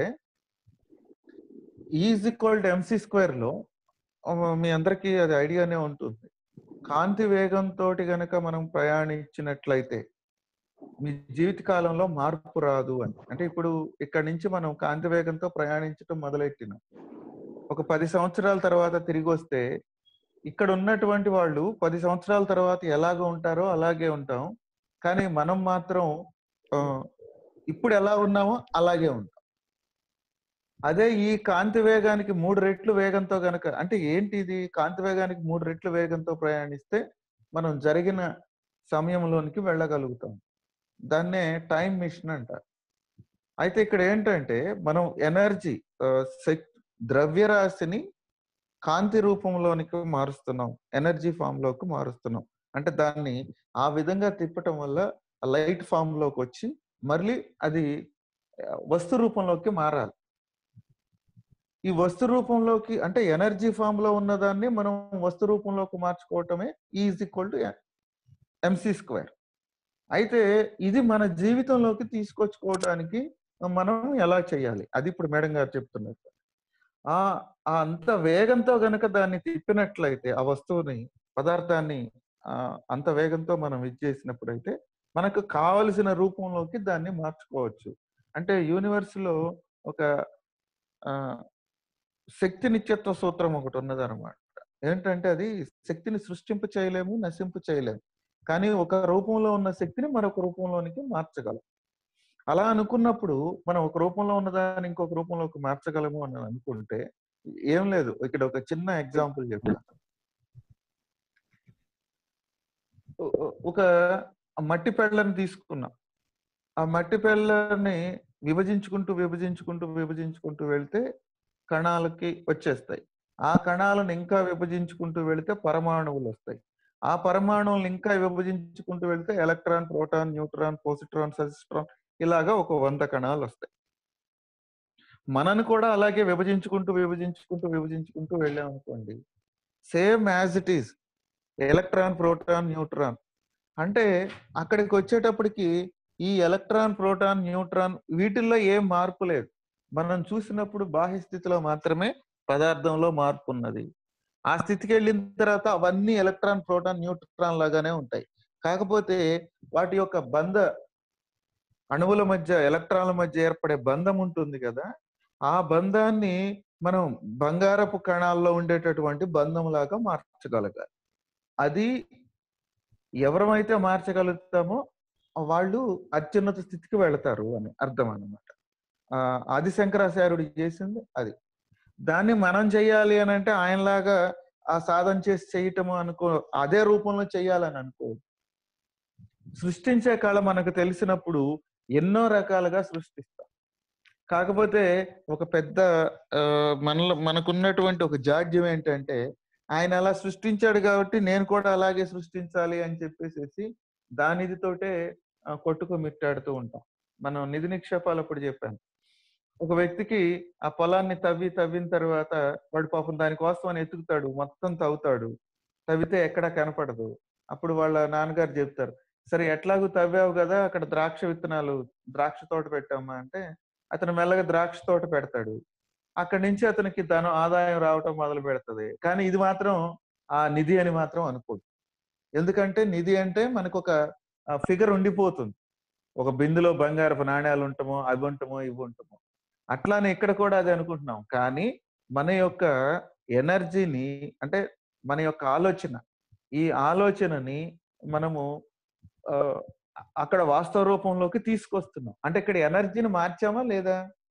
is equal to MC square లో మీ అందరికీ అది ఐడియానే ఉంటుంది. కాంతి వేగంతో గనక మనం ప్రయాణించినట్లయితే మీ జీవిత కాలంలో మార్పు రాదు అని. అంటే ఇప్పుడు ఇక్కడ నుంచి మనం కాంతి వేగంతో ప్రయాణించడం మొదలెట్టినాం. ఒక పది సంవత్సరాల తర్వాత తిరిగి వస్తే ఇక్కడ ఉన్నటువంటి వాళ్ళు పది సంవత్సరాల తర్వాత ఎలాగ ఉంటారో అలాగే ఉంటాం, కానీ మనం మాత్రం ఆ, ఇప్పుడు ఎలా ఉన్నామో అలాగే ఉంటాం. అదే ఈ కాంతి వేగానికి మూడు రెట్లు వేగంతో గనక, అంటే ఏంటి ఇది, కాంతి వేగానికి మూడు రెట్లు వేగంతో ప్రయాణిస్తే మనం జరిగిన సమయంలోనికి వెళ్ళగలుగుతాం. దాన్నే టైం మిషన్ అంటారు. అయితే ఇక్కడ ఏంటంటే మనం ఎనర్జీ ద్రవ్యరాశిని కాంతి రూపంలోనికి మారుస్తున్నాం, ఎనర్జీ ఫామ్ లోకి మారుస్తున్నాం. అంటే దాన్ని ఆ విధంగా తిప్పటం వల్ల లైట్ ఫామ్ లోకి వచ్చి మళ్ళీ అది ఆ, వస్తు రూపంలోకి మారాలి. ఈ వస్తు రూపంలోకి అంటే ఎనర్జీ ఫామ్ లో ఉన్నదాన్ని మనం వస్తు రూపంలోకి మార్చుకోవటమే is equal to MC square. అయితే ఇది మన జీవితంలోకి తీసుకొచ్చుకోవడానికి మనం ఎలా చేయాలి, అది ఇప్పుడు మేడం గారు చెప్తున్నారు. ఆ ఆ అంత వేగంతో గనక దాన్ని తిప్పినట్లయితే ఆ వస్తువుని, పదార్థాన్ని ఆ అంత వేగంతో మనం ఇది చేసినప్పుడైతే మనకు కావలసిన రూపంలోకి దాన్ని మార్చుకోవచ్చు. అంటే యూనివర్స్ లో ఒక ఆ శక్తి నిత్యత్వ సూత్రం ఒకటి ఉన్నదన్నమాట. ఏంటంటే అది శక్తిని సృష్టింప చేయలేము, నశింపు చేయలేము, కానీ ఒక రూపంలో ఉన్న శక్తిని మరొక రూపంలోనికి మార్చగలం. అలా అనుకున్నప్పుడు మనం ఒక రూపంలో ఉన్నదాన్ని ఇంకొక రూపంలోకి మార్చగలము అని అనుకుంటే ఏం లేదు. ఇక్కడ ఒక చిన్న ఎగ్జాంపుల్ చెప్తాను. ఒ- ఒ- ఒక మట్టి పెళ్ళని తీసుకున్నాం. ఆ మట్టి పెళ్ళని విభజించుకుంటూ విభజించుకుంటూ విభజించుకుంటూ వెళ్తే కణాలకి వచ్చేస్తాయి. ఆ కణాలను ఇంకా విభజించుకుంటూ వెళితే పరమాణువులు వస్తాయి. ఆ పరమాణువులను ఇంకా విభజించుకుంటూ వెళ్తే ఎలక్ట్రాన్, ప్రోటాన్, న్యూట్రాన్, పోసిట్రాన్, సజిస్ట్రాన్, ఇలాగా ఒక వంద కణాలు వస్తాయి. మనను కూడా అలాగే విభజించుకుంటూ విభజించుకుంటూ విభజించుకుంటూ వెళ్ళాం అనుకోండి, same as it is electron, proton, neutron. అంటే అక్కడికి వచ్చేటప్పటికి ఈ ఎలక్ట్రాన్, ప్రోటాన్, న్యూట్రాన్ వీటిల్లో ఏం మార్పు లేదు. మనం చూసినప్పుడు బాహ్య స్థితిలో మాత్రమే పదార్థంలో మార్పు ఉన్నది. ఆ స్థితికి వెళ్ళిన తర్వాత అవన్నీ ఎలక్ట్రాన్, ప్రోటాన్, న్యూట్రాన్ లాగానే ఉంటాయి. కాకపోతే వాటి యొక్క బంధ అణువుల మధ్య, ఎలక్ట్రాన్ల మధ్య ఏర్పడే బంధం ఉంటుంది కదా, ఆ బంధాన్ని మనం బంగారపు కణాల్లో ఉండేటటువంటి బంధం లాగా మార్చగలగాలి. అది ఎవరమైతే మార్చగలుగుతామో వాళ్ళు అత్యున్నత స్థితికి వెళతారు అని అర్థం అన్నమాట. ఆ ఆది శంకరాచార్యుడు చేసింది అది. దాన్ని మనం చెయ్యాలి అని అంటే ఆయనలాగా ఆ సాధన చేసి చేయటము అనుకో, అదే రూపంలో చెయ్యాలని అనుకో. సృష్టించే కళ మనకు తెలిసినప్పుడు ఎన్నో రకాలుగా సృష్టిస్తాం. కాకపోతే ఒక పెద్ద ఆ, మనలో మనకున్నటువంటి ఒక జాడ్యం ఏంటంటే ఆయన అలా సృష్టించాడు కాబట్టి నేను కూడా అలాగే సృష్టించాలి అని చెప్పేసి దానిదితోటే ఆ, కొట్టుకుమిట్టాడుతూ ఉంటాం. మనం నిధి నిక్షేపాలు అప్పుడు చెప్పాను. ఒక వ్యక్తికి ఆ పొలాన్ని తవ్వి తవ్విన తర్వాత వాడు పాపం దానికోసం అని ఎతుకుతాడు, మొత్తం తవ్వుతాడు, తవ్వితే ఎక్కడ కనపడదు. అప్పుడు వాళ్ళ నాన్నగారు చెప్తారు, సరే ఎట్లాగూ తవ్వావు కదా, అక్కడ ద్రాక్ష విత్తనాలు, ద్రాక్ష తోట పెట్టామా అంటే అతను మెల్లగా ద్రాక్ష తోట పెడతాడు. అక్కడి నుంచి అతనికి ధనం, ఆదాయం రావటం మొదలు పెడుతుంది. కానీ ఇది మాత్రం ఆ నిధి అని మాత్రం అనుకోదు. ఎందుకంటే నిధి అంటే మనకు ఒక ఫిగర్ ఉండిపోతుంది. ఒక బిందులో బంగారపు నాణ్యాలు ఉంటామో, అవి ఉంటామో, ఇవి ఉంటామో. అట్లానే ఇక్కడ కూడా అది అనుకుంటున్నాం. కానీ మన యొక్క ఎనర్జీని, అంటే మన యొక్క ఆలోచన, ఈ ఆలోచనని మనము ఆ, అక్కడ వాస్తవ రూపంలోకి తీసుకొస్తున్నాం. అంటే ఇక్కడ ఎనర్జీని మార్చామా లేదా?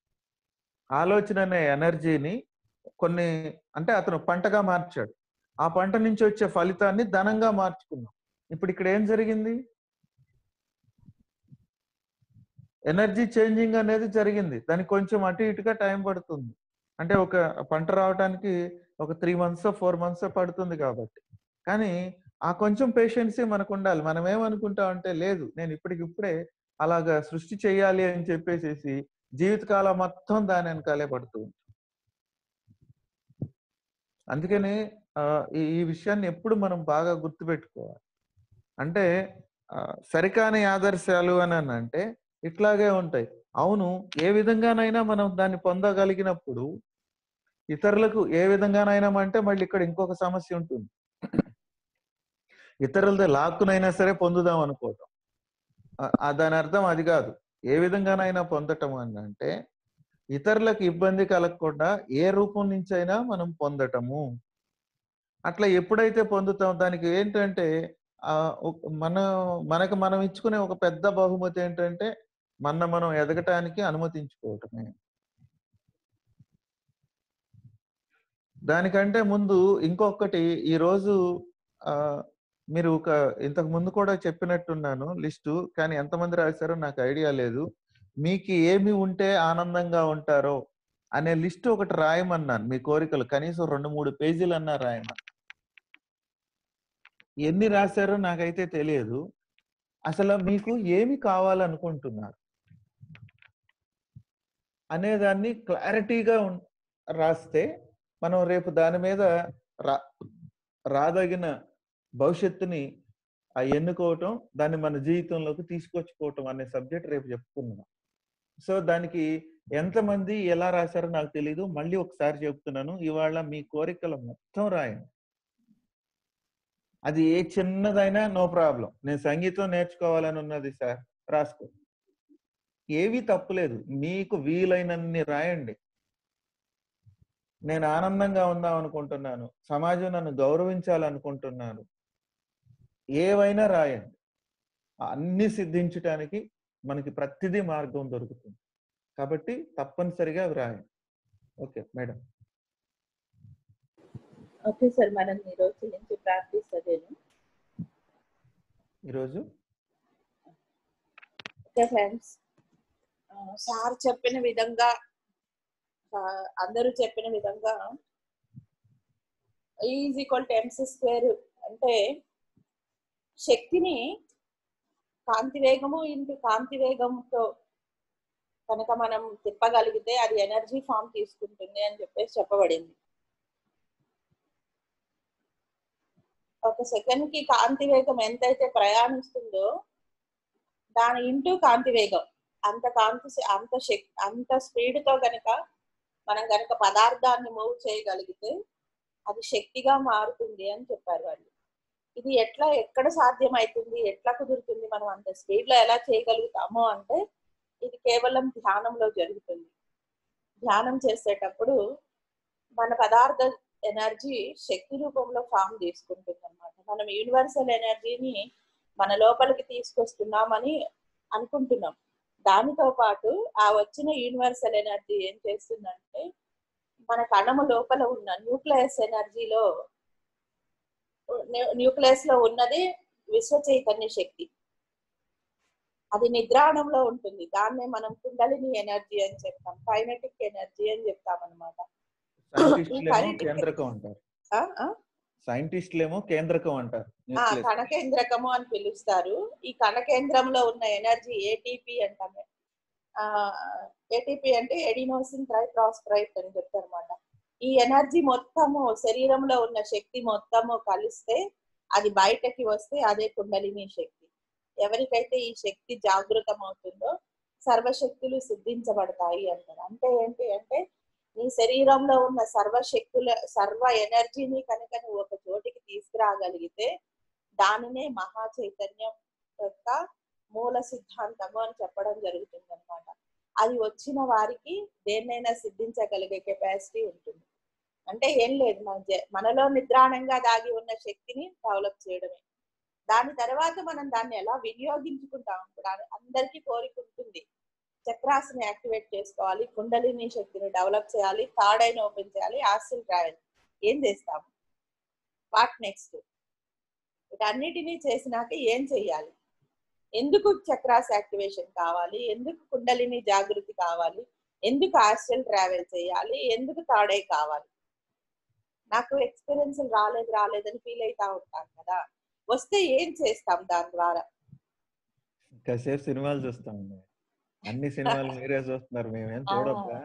ఆలోచన అనే ఎనర్జీని కొన్ని, అంటే అతను పంటగా మార్చాడు, ఆ పంట నుంచి వచ్చే ఫలితాన్ని ధనంగా మార్చుకున్నాం. ఇప్పుడు ఇక్కడ ఏం జరిగింది? ఎనర్జీ చేంజింగ్ అనేది జరిగింది. దానికి కొంచెం అటు ఇటుగా టైం పడుతుంది. అంటే ఒక పంట రావడానికి ఒక త్రీ మంత్స్ ఫోర్ మంత్స్ పడుతుంది కాబట్టి. కానీ ఆ కొంచెం పేషెన్సీ మనకు ఉండాలి. మనం ఏమనుకుంటాం అంటే లేదు, నేను ఇప్పటికిప్పుడే అలాగా సృష్టి చేయాలి అని చెప్పేసేసి జీవితకాలం మొత్తం దాని వెనకాలే పడుతూ ఉంటాం. అందుకని ఆ, ఈ ఈ విషయాన్ని ఎప్పుడు మనం బాగా గుర్తుపెట్టుకోవాలి. అంటే ఆ, సరికాని ఆదర్శాలు అని అంటే ఇట్లాగే ఉంటాయి. అవును, ఏ విధంగానైనా మనం దాన్ని పొందగలిగినప్పుడు ఇతరులకు ఏ విధంగానైనా అంటే మళ్ళీ ఇక్కడ ఇంకొక సమస్య ఉంటుంది. ఇతరులది లాక్కునైనా సరే పొందుదాం అనుకోవటం. ఆ- ఆ దాని అర్థం అది కాదు. ఏ విధంగానైనా పొందటం అని అంటే ఇతరులకు ఇబ్బంది కలగకుండా ఏ రూపం నుంచి అయినా మనం పొందటము. అట్లా ఎప్పుడైతే పొందుతాం దానికి ఏంటంటే ఆ ఒక- మన మనకు మనం ఇచ్చుకునే ఒక పెద్ద బహుమతి ఏంటంటే మన మనం ఎదగటానికి అనుమతించుకోవటమే. దానికంటే ముందు ఇంకొకటి ఈరోజు ఆహ్, మీరు ఒక ఇంతకు ముందు కూడా చెప్పినట్టున్నాను లిస్టు. కానీ ఎంతమంది రాశారో నాకు ఐడియా లేదు. మీకు ఏమి ఉంటే ఆనందంగా ఉంటారో అనే లిస్ట్ ఒకటి రాయమన్నాను. మీ కోరికలు కనీసం రెండు, మూడు పేజీలన్నా రాయమని. ఎన్ని రాశారో నాకైతే తెలియదు. అసలు మీకు ఏమి కావాలనుకుంటున్నారు అనేదాన్ని క్లారిటీగా ఉన్ రాస్తే మనం రేపు దాని మీద రా రాదగిన భవిష్యత్తుని ఆహ్, ఎన్నుకోవటం, దాన్ని మన జీవితంలోకి తీసుకొచ్చుకోవటం అనే సబ్జెక్ట్ రేపు చెప్పుకుందాం. సో, దానికి ఎంతమంది ఎలా రాశారో నాకు తెలీదు. మళ్ళీ ఒకసారి చెప్తున్నాను. ఇవాళ మీ కోరికలు మొత్తం రాయండి. అది ఏ చిన్నదైనా నో ప్రాబ్లమ్. నేను సంగీతం నేర్చుకోవాలని ఉన్నది సార్, రాసుకో. ఏవి తప్పులేదు. మీకు వీలైనన్ని రాయండి. నేను ఆనందంగా ఉందాం అనుకుంటున్నాను. సమాజం నన్ను గౌరవించాలనుకుంటున్నాను. ఏవైనా రాయండి. అన్ని సిద్ధించటానికి మనకి ప్రతిదీ మార్గం దొరుకుతుంది. కాబట్టి తప్పనిసరిగా అవి రాయండి. Okay madam. ఓకే సార్, మనం ఈరోజు నుంచి ప్రార్థిస్తాను. ఈరోజు ఓకే ఫ్రెండ్స్, సార్ చెప్పిన విధంగా అందరూ చెప్పిన విధంగా is equal to MC square అంటే శక్తిని కాంతి వేగము ఇంటూ కాంతి వేగంతో కనుక మనం తిప్పగలిగితే అది ఎనర్జీ ఫామ్ తీసుకుంటుంది అని చెప్పేసి చెప్పబడింది. ఒక సెకండ్ కి కాంతి వేగం ఎంతైతే ప్రయాణిస్తుందో దాని ఇంటూ కాంతి వేగం అంత కాంతి అంత శక్తి అంత స్పీడ్ తో గనక మనం గనక పదార్థాన్ని మూవ్ చేయగలిగితే అది శక్తిగా మారుతుంది అని చెప్పారు వాళ్ళు. ఇది ఎట్లా ఎక్కడ సాధ్యమవుతుంది, ఎట్లా కుదురుతుంది, మనం అంత స్పీడ్ లో ఎలా చేయగలుగుతామో అంటే ఇది కేవలం ధ్యానంలో జరుగుతుంది. ధ్యానం చేసేటప్పుడు మన పదార్థ ఎనర్జీ శక్తి రూపంలో ఫామ్ తీసుకుంటుంది అనమాట. మనం యూనివర్సల్ ఎనర్జీని మన లోపలికి తీసుకొస్తున్నామని అనుకుంటున్నాం. దానితో పాటు ఆ వచ్చిన యూనివర్సల్ ఎనర్జీ ఏం చేస్తుందంటే మన కణము లోపల ఉన్న న్యూక్లియస్ ఎనర్జీలో న్యూక్లియస్ లో ఉన్నది విశ్వ చైతన్య శక్తి. అది నిద్రాణంలో ఉంటుంది. దాన్నే మనం కుండలిని ఎనర్జీ అని చెప్తాం, కైనెటిక్ ఎనర్జీ అని చెప్తాం అనమాట. కేంద్రకం అంటారు. సైంటిస్టులేమో కేంద్రకం అంటారు. కణకేంద్రకము అని పిలుస్తారు. ఈ కణకేంద్రంలో ఉన్న ఎనర్జీ ఏటీపీ అంటామే. ఆ ఏటీపీ అంటే ఎడినోసిన్ ట్రైఫాస్ఫేట్ అని చెప్తారు అనమాట. ఈ ఎనర్జీ మొత్తము శరీరంలో ఉన్న శక్తి మొత్తము కలిస్తే అది బయటకి వస్తే అదే కుండలిని శక్తి. ఎవరికైతే ఈ శక్తి జాగృతం అవుతుందో సర్వశక్తులు సిద్ధించబడతాయి అంటారు. అంటే ఏంటి అంటే నీ శరీరంలో ఉన్న సర్వశక్తుల సర్వ ఎనర్జీని కనుక నువ్వు ఒక చోటికి తీసుకురాగలిగితే దానినే మహా చైతన్యం యొక్క మూల సిద్ధాంతము అని చెప్పడం జరుగుతుంది అనమాట. అది వచ్చిన వారికి దేన్నైనా సిద్ధించగలిగే కెపాసిటీ ఉంటుంది. అంటే ఏం లేదు, మన మనలో నిద్రాణంగా దాగి ఉన్న శక్తిని డెవలప్ చేయడమే. దాని తర్వాత మనం దాన్ని ఎలా వినియోగించుకుంటాం. ఇప్పుడు అందరికీ కోరిక ఉంటుంది, చక్రాస్ని యాక్టివేట్ చేసుకోవాలి, కుండలిని శక్తిని డెవలప్ చేయాలి, థర్డ్ ఐని ఓపెన్ చేయాలి, ఆస్ట్రల్ ట్రావెల్. ఏం చేస్తాము? What next? వీటన్నిటినీ చేసినాక ఏం చెయ్యాలి? ఎందుకు చక్రాస్ యాక్టివేషన్ కావాలి? ఎందుకు కుండలిని జాగృతి కావాలి? ఎందుకు ఆస్ట్రల్ ట్రావెల్ చేయాలి? ఎందుకు థర్డ్ ఐ కావాలి? నాకు ఎక్స్పీరియన్స్ రాలేదు రాలేదని ఫీల్ అవుతా ఉంటాను కదా. వస్తే ఏం చేస్తాం దాని ద్వారా? కాసేపు సినిమాలు చూస్తాం. అన్ని సినిమాలు మీరే చూస్తున్నారు, మేమేం చూడొద్దా?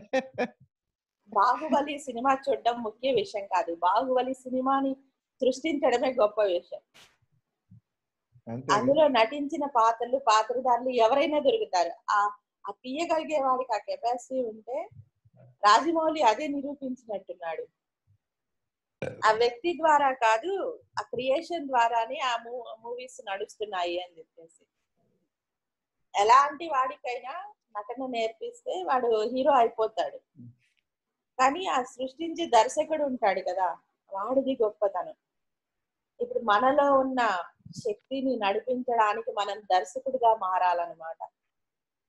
బాహుబలి సినిమా చూడడం ముఖ్య విషయం కాదు, బాహుబలి సినిమాని సృష్టించడమే గొప్ప విషయం. అందులో నటించిన పాత్రలు పాత్రధారులు ఎవరైనా దొరుకుతారు. ఆ ఆ తీయగలిగే వాడికి ఆ కెపాసిటీ ఉంటే రాజమౌళి అదే నిరూపించినట్టున్నాడు. ఆ వ్యక్తి ద్వారా కాదు, ఆ క్రియేషన్ ద్వారానే ఆ మూవీస్ నడుస్తున్నాయి అని చెప్పేసి. ఎలాంటి వాడికైనా నటన నేర్పిస్తే వాడు హీరో అయిపోతాడు. కానీ ఆ సృష్టించే దర్శకుడు ఉంటాడు కదా, వాడిది గొప్పతనం. ఇప్పుడు మనలో ఉన్న శక్తిని నడిపించడానికి మనం దర్శకుడిగా మారాలన్నమాట.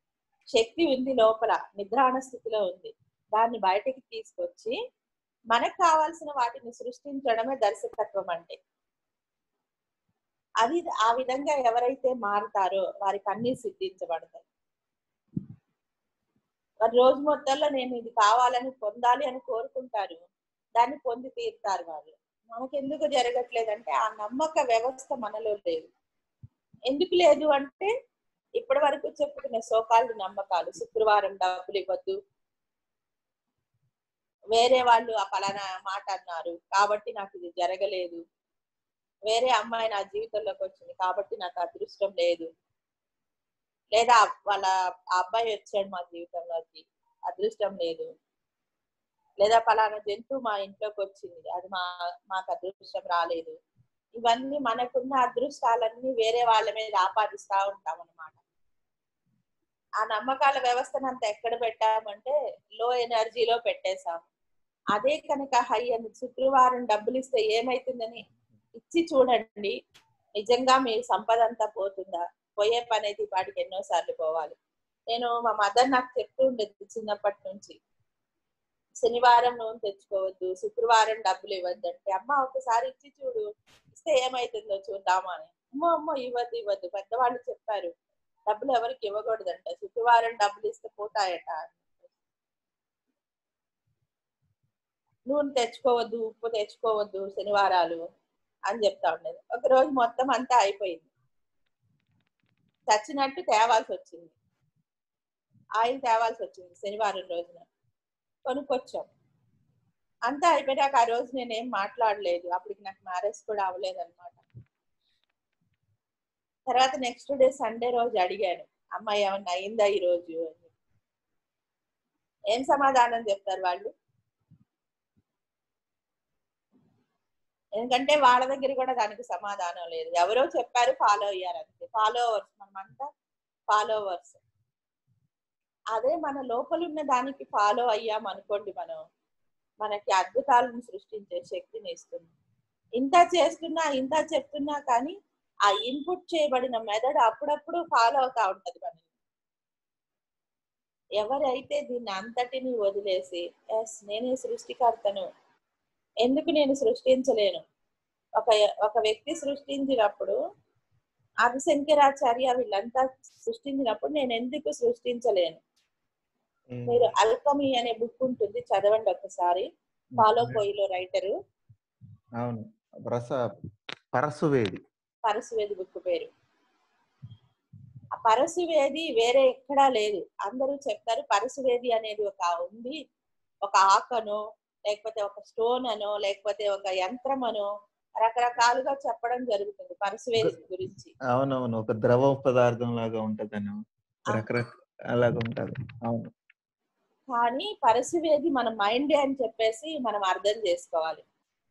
శక్తి ఉంది లోపల, నిద్రాణ స్థితిలో ఉంది. దాన్ని బయటికి తీసుకొచ్చి మనకు కావాల్సిన వాటిని సృష్టించడమే దర్శకత్వం అంటే. అది ఆ విధంగా ఎవరైతే మారుతారో వారికి అన్ని సిద్ధించబడతాయి. వారి రోజు మొత్తంలో నేను ఇది కావాలని పొందాలి అని కోరుకుంటారు, దాన్ని పొంది తీరుతారు వాళ్ళు. మనకెందుకు జరగట్లేదంటే ఆ నమ్మక వ్యవస్థ మనలో లేదు. ఎందుకు లేదు అంటే ఇప్పటి వరకు చెప్పుకున్న సోకాళ్ళు నమ్మకాలు, శుక్రవారం డబ్బులు ఇవ్వద్దు, వేరే వాళ్ళు ఆ పలానా మాట అన్నారు కాబట్టి నాకు ఇది జరగలేదు, వేరే అమ్మాయి నా జీవితంలోకి వచ్చింది కాబట్టి నాకు అదృష్టం లేదు, లేదా వాళ్ళ ఆ అబ్బాయి వచ్చాడు మా జీవితంలోకి అదృష్టం లేదు, లేదా పలానా జంతువు మా ఇంట్లోకి వచ్చింది అది మా మాకు అదృష్టం రాలేదు. ఇవన్నీ మనకున్న అదృష్టాలన్నీ వేరే వాళ్ళ మీద ఆపాదిస్తా ఉంటాం అన్నమాట. ఆ నమ్మకాల వ్యవస్థను అంత ఎక్కడ పెట్టామంటే లో ఎనర్జీలో పెట్టేశాం. అదే కనుక హై అని శుక్రవారం డబ్బులు ఇస్తే ఏమైతుందని ఇచ్చి చూడండి, నిజంగా మీ సంపద అంతా పోతుందా? పోయే పని అయితే వాటికి ఎన్నోసార్లు పోవాలి. నేను మా మదర్ నాకు చెప్తూ ఉండేది చిన్నప్పటి నుంచి, శనివారం నూనె తెచ్చుకోవద్దు, శుక్రవారం డబ్బులు ఇవ్వద్దు అంటే, అమ్మ ఒకసారి ఇచ్చి చూడు, ఇస్తే ఏమైతుందో చూద్దామా అని. అమ్మో అమ్మో ఇవ్వద్దు ఇవ్వద్దు, పెద్దవాళ్ళు చెప్పారు డబ్బులు ఎవరికి ఇవ్వకూడదంట, శుక్రవారం డబ్బులు ఇస్తే పోతాయట, నూనె తెచ్చుకోవద్దు, ఉప్పు తెచ్చుకోవద్దు శనివారాలు అని చెప్తా ఉండేది. ఒక రోజు మొత్తం అంతా అయిపోయింది, చచ్చినట్టు తేవాల్సి వచ్చింది, ఆయిల్ తేవాల్సి వచ్చింది శనివారం రోజున. కొనుక్కొచ్చాం, అంతా అయిపోయాక ఆ రోజు నేనేం మాట్లాడలేదు, అప్పటికి నాకు మ్యారేజ్ కూడా అవ్వలేదు అనమాట. తర్వాత నెక్స్ట్ డే సండే రోజు అడిగాను, అమ్మాయి ఏమన్నా అయిందా ఈ రోజు అని. ఏం సమాధానం చెప్తారు వాళ్ళు? ఎందుకంటే వాళ్ళ దగ్గర కూడా దానికి సమాధానం లేదు, ఎవరో చెప్పారు ఫాలో అయ్యారు అంతే. ఫాలోవర్స్, మనమంతా ఫాలోవర్స్. అదే మన లోపల ఉన్న దానికి ఫాలో అయ్యాం అనుకోండి, మనం మనకి అద్భుతాలను సృష్టించే శక్తిని ఇస్తుంది. ఇంత చేస్తున్నా ఇంత చెప్తున్నా కానీ ఆ ఇన్పుట్ చేయబడిన మెథడ్ అప్పుడప్పుడు ఫాలో అవుతా ఉంటది మనకి. ఎవరైతే దీన్ని అంతటిని వదిలేసి ఎస్ నేనే సృష్టికర్తను, ఎందుకు నేను సృష్టించలేను, ఒక ఒక వ్యక్తి సృష్టించినప్పుడు, ఆదిశంకరాచార్య వీళ్ళంతా సృష్టించినప్పుడు నేను ఎందుకు సృష్టించలేను? మీరు అల్కమీ అనే బుక్ ఉంటుంది, చదవండి ఒకసారి. Paulo Coelho writer. అవును, రస పరశువేది పరశువేది బుక్ పేరు. ఆ పరశువేది వేరే ఎక్కడా లేదు. అందరూ చెప్తారు పరశువేది అనేది ఒక ఉంది, ఒక ఆకనో లేకపోతే ఒక స్టోన్ అనో లేకపోతే ఒక యంత్రం అనో రకరకాలుగా చెప్పడం జరుగుతుంది పరశువేది గురించి. అవునవును, ఒక ద్రవ పదార్థం లాగా ఉంటదని రకరకాలుగా ఉంటది. అవును, కానీ పరశువేది మన మైండే అని చెప్పేసి మనం అర్థం చేసుకోవాలి.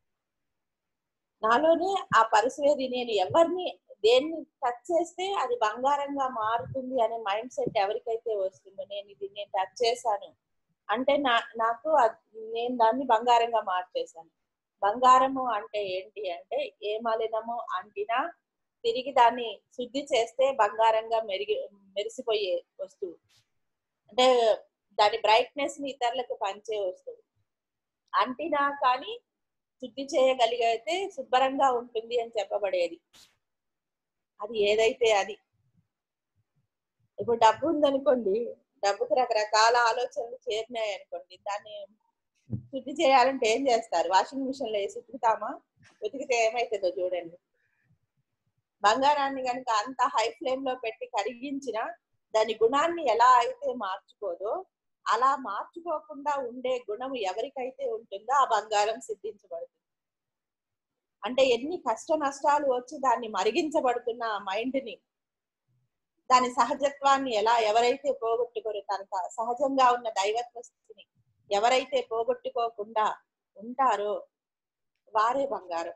నాలోనే ఆ పరశువేది, నేను ఎవరిని దేన్ని టచ్ చేస్తే అది బంగారంగా మారుతుంది అనే మైండ్ సెట్ ఎవరికైతే వస్తుందో, నేను ఇది నేను టచ్ చేశాను అంటే నా నాకు నేను దాన్ని బంగారంగా మార్చేశాను. బంగారము అంటే ఏంటి అంటే ఏ మలినము అంటినా తిరిగి దాన్ని శుద్ధి చేస్తే బంగారంగా మెరిగి మెరిసిపోయే వస్తువు, అంటే దాని బ్రైట్నెస్ ని ఇతరులకు పంచే వస్తువు. అంటినా కానీ శుద్ధి చేయగలిగితే శుభ్రంగా ఉంటుంది అని చెప్పబడేది. అది ఏదైతే అది. ఇప్పుడు డబ్బు ఉందనుకోండి, డబ్బుకు రకరకాల ఆలోచనలు చేరినాయి అనుకోండి, దాన్ని శుద్ధి చేయాలంటే ఏం చేస్తారు? వాషింగ్ మిషన్ లో వేసి ఉతుకుతామా? ఉతికితే ఏమైతుందో చూడండి. బంగారాన్ని కనుక అంత హై ఫ్లేమ్ లో పెట్టి కరిగించిన దాని గుణాన్ని ఎలా అయితే మార్చుకోదో అలా మార్చుకోకుండా ఉండే గుణం ఎవరికైతే ఉంటుందో ఆ బంగారం సిద్ధించబడుతుంది. అంటే ఎన్ని కష్ట నష్టాలు వచ్చి దాన్ని మరిగించబడుతున్న ఆ మైండ్ ని, దాని సహజత్వాన్ని ఎలా ఎవరైతే పోగొట్టుకోరు, తన సహజంగా ఉన్న దైవత్వ స్థితిని ఎవరైతే పోగొట్టుకోకుండా ఉంటారో వారే బంగారం,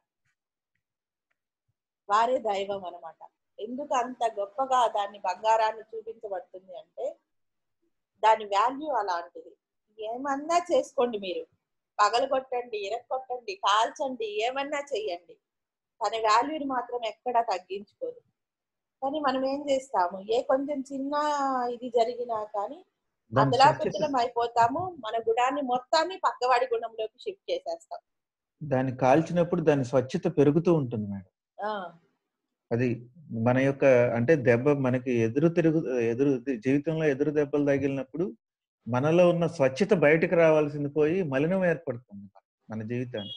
వారే దైవం అన్నమాట. ఎందుకు అంత గొప్పగా దాన్ని బంగారాన్ని చూపించబడుతుంది అంటే దాని వాల్యూ అలాంటిది. ఏమన్నా చేసుకోండి, మీరు పగలగొట్టండి, ఇరక్కొట్టండి, కాల్చండి, ఏమన్నా చెయ్యండి, తన వాల్యూని మాత్రం ఎక్కడా తగ్గించుకోదు. కానీ మనం ఏం చేస్తాము, ఏ కొంచెం చిన్న ఇది జరిగినా కానీ దాని స్వచ్ఛత అదలాకుతలం అయిపోతాము. మన గుణాన్ని మొత్తాన్ని పక్కవాడి గుణంలోకి షిఫ్ట్ చేసేస్తాం. దాన్ని కాల్చినప్పుడు దాని స్వచ్ఛత పెరుగుతూ ఉంటుంది మేడం. ఆ, అది మన యొక్క అంటే దెబ్బ మనకి ఎదురు తిరుగు ఎదురు జీవితంలో ఎదురు దెబ్బలు తగిలినప్పుడు మనలో ఉన్న స్వచ్ఛత బయటకు రావాల్సింది పోయి మలినం ఏర్పడుతుంది మన జీవితానికి.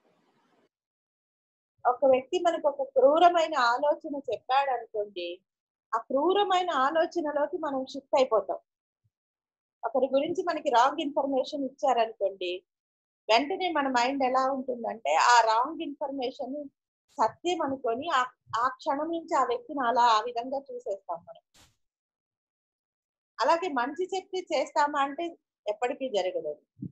ఒక వ్యక్తి మనకు ఒక క్రూరమైన ఆలోచన చెప్పాడు అనుకోండి, ఆ క్రూరమైన ఆలోచనలోకి మనం షిఫ్ట్ అయిపోతాం. ఒకరి గురించి మనకి రాంగ్ ఇన్ఫర్మేషన్ ఇచ్చారనుకోండి, వెంటనే మన మైండ్ ఎలా ఉంటుందంటే ఆ రాంగ్ ఇన్ఫర్మేషన్ సత్యం అనుకొని ఆ ఆ క్షణం నుంచి ఆ వ్యక్తిని అలా ఆ విధంగా చూసేస్తాం మనం. అలాగే మంచి చెప్పి చేస్తామా అంటే ఎప్పటికీ జరగదు.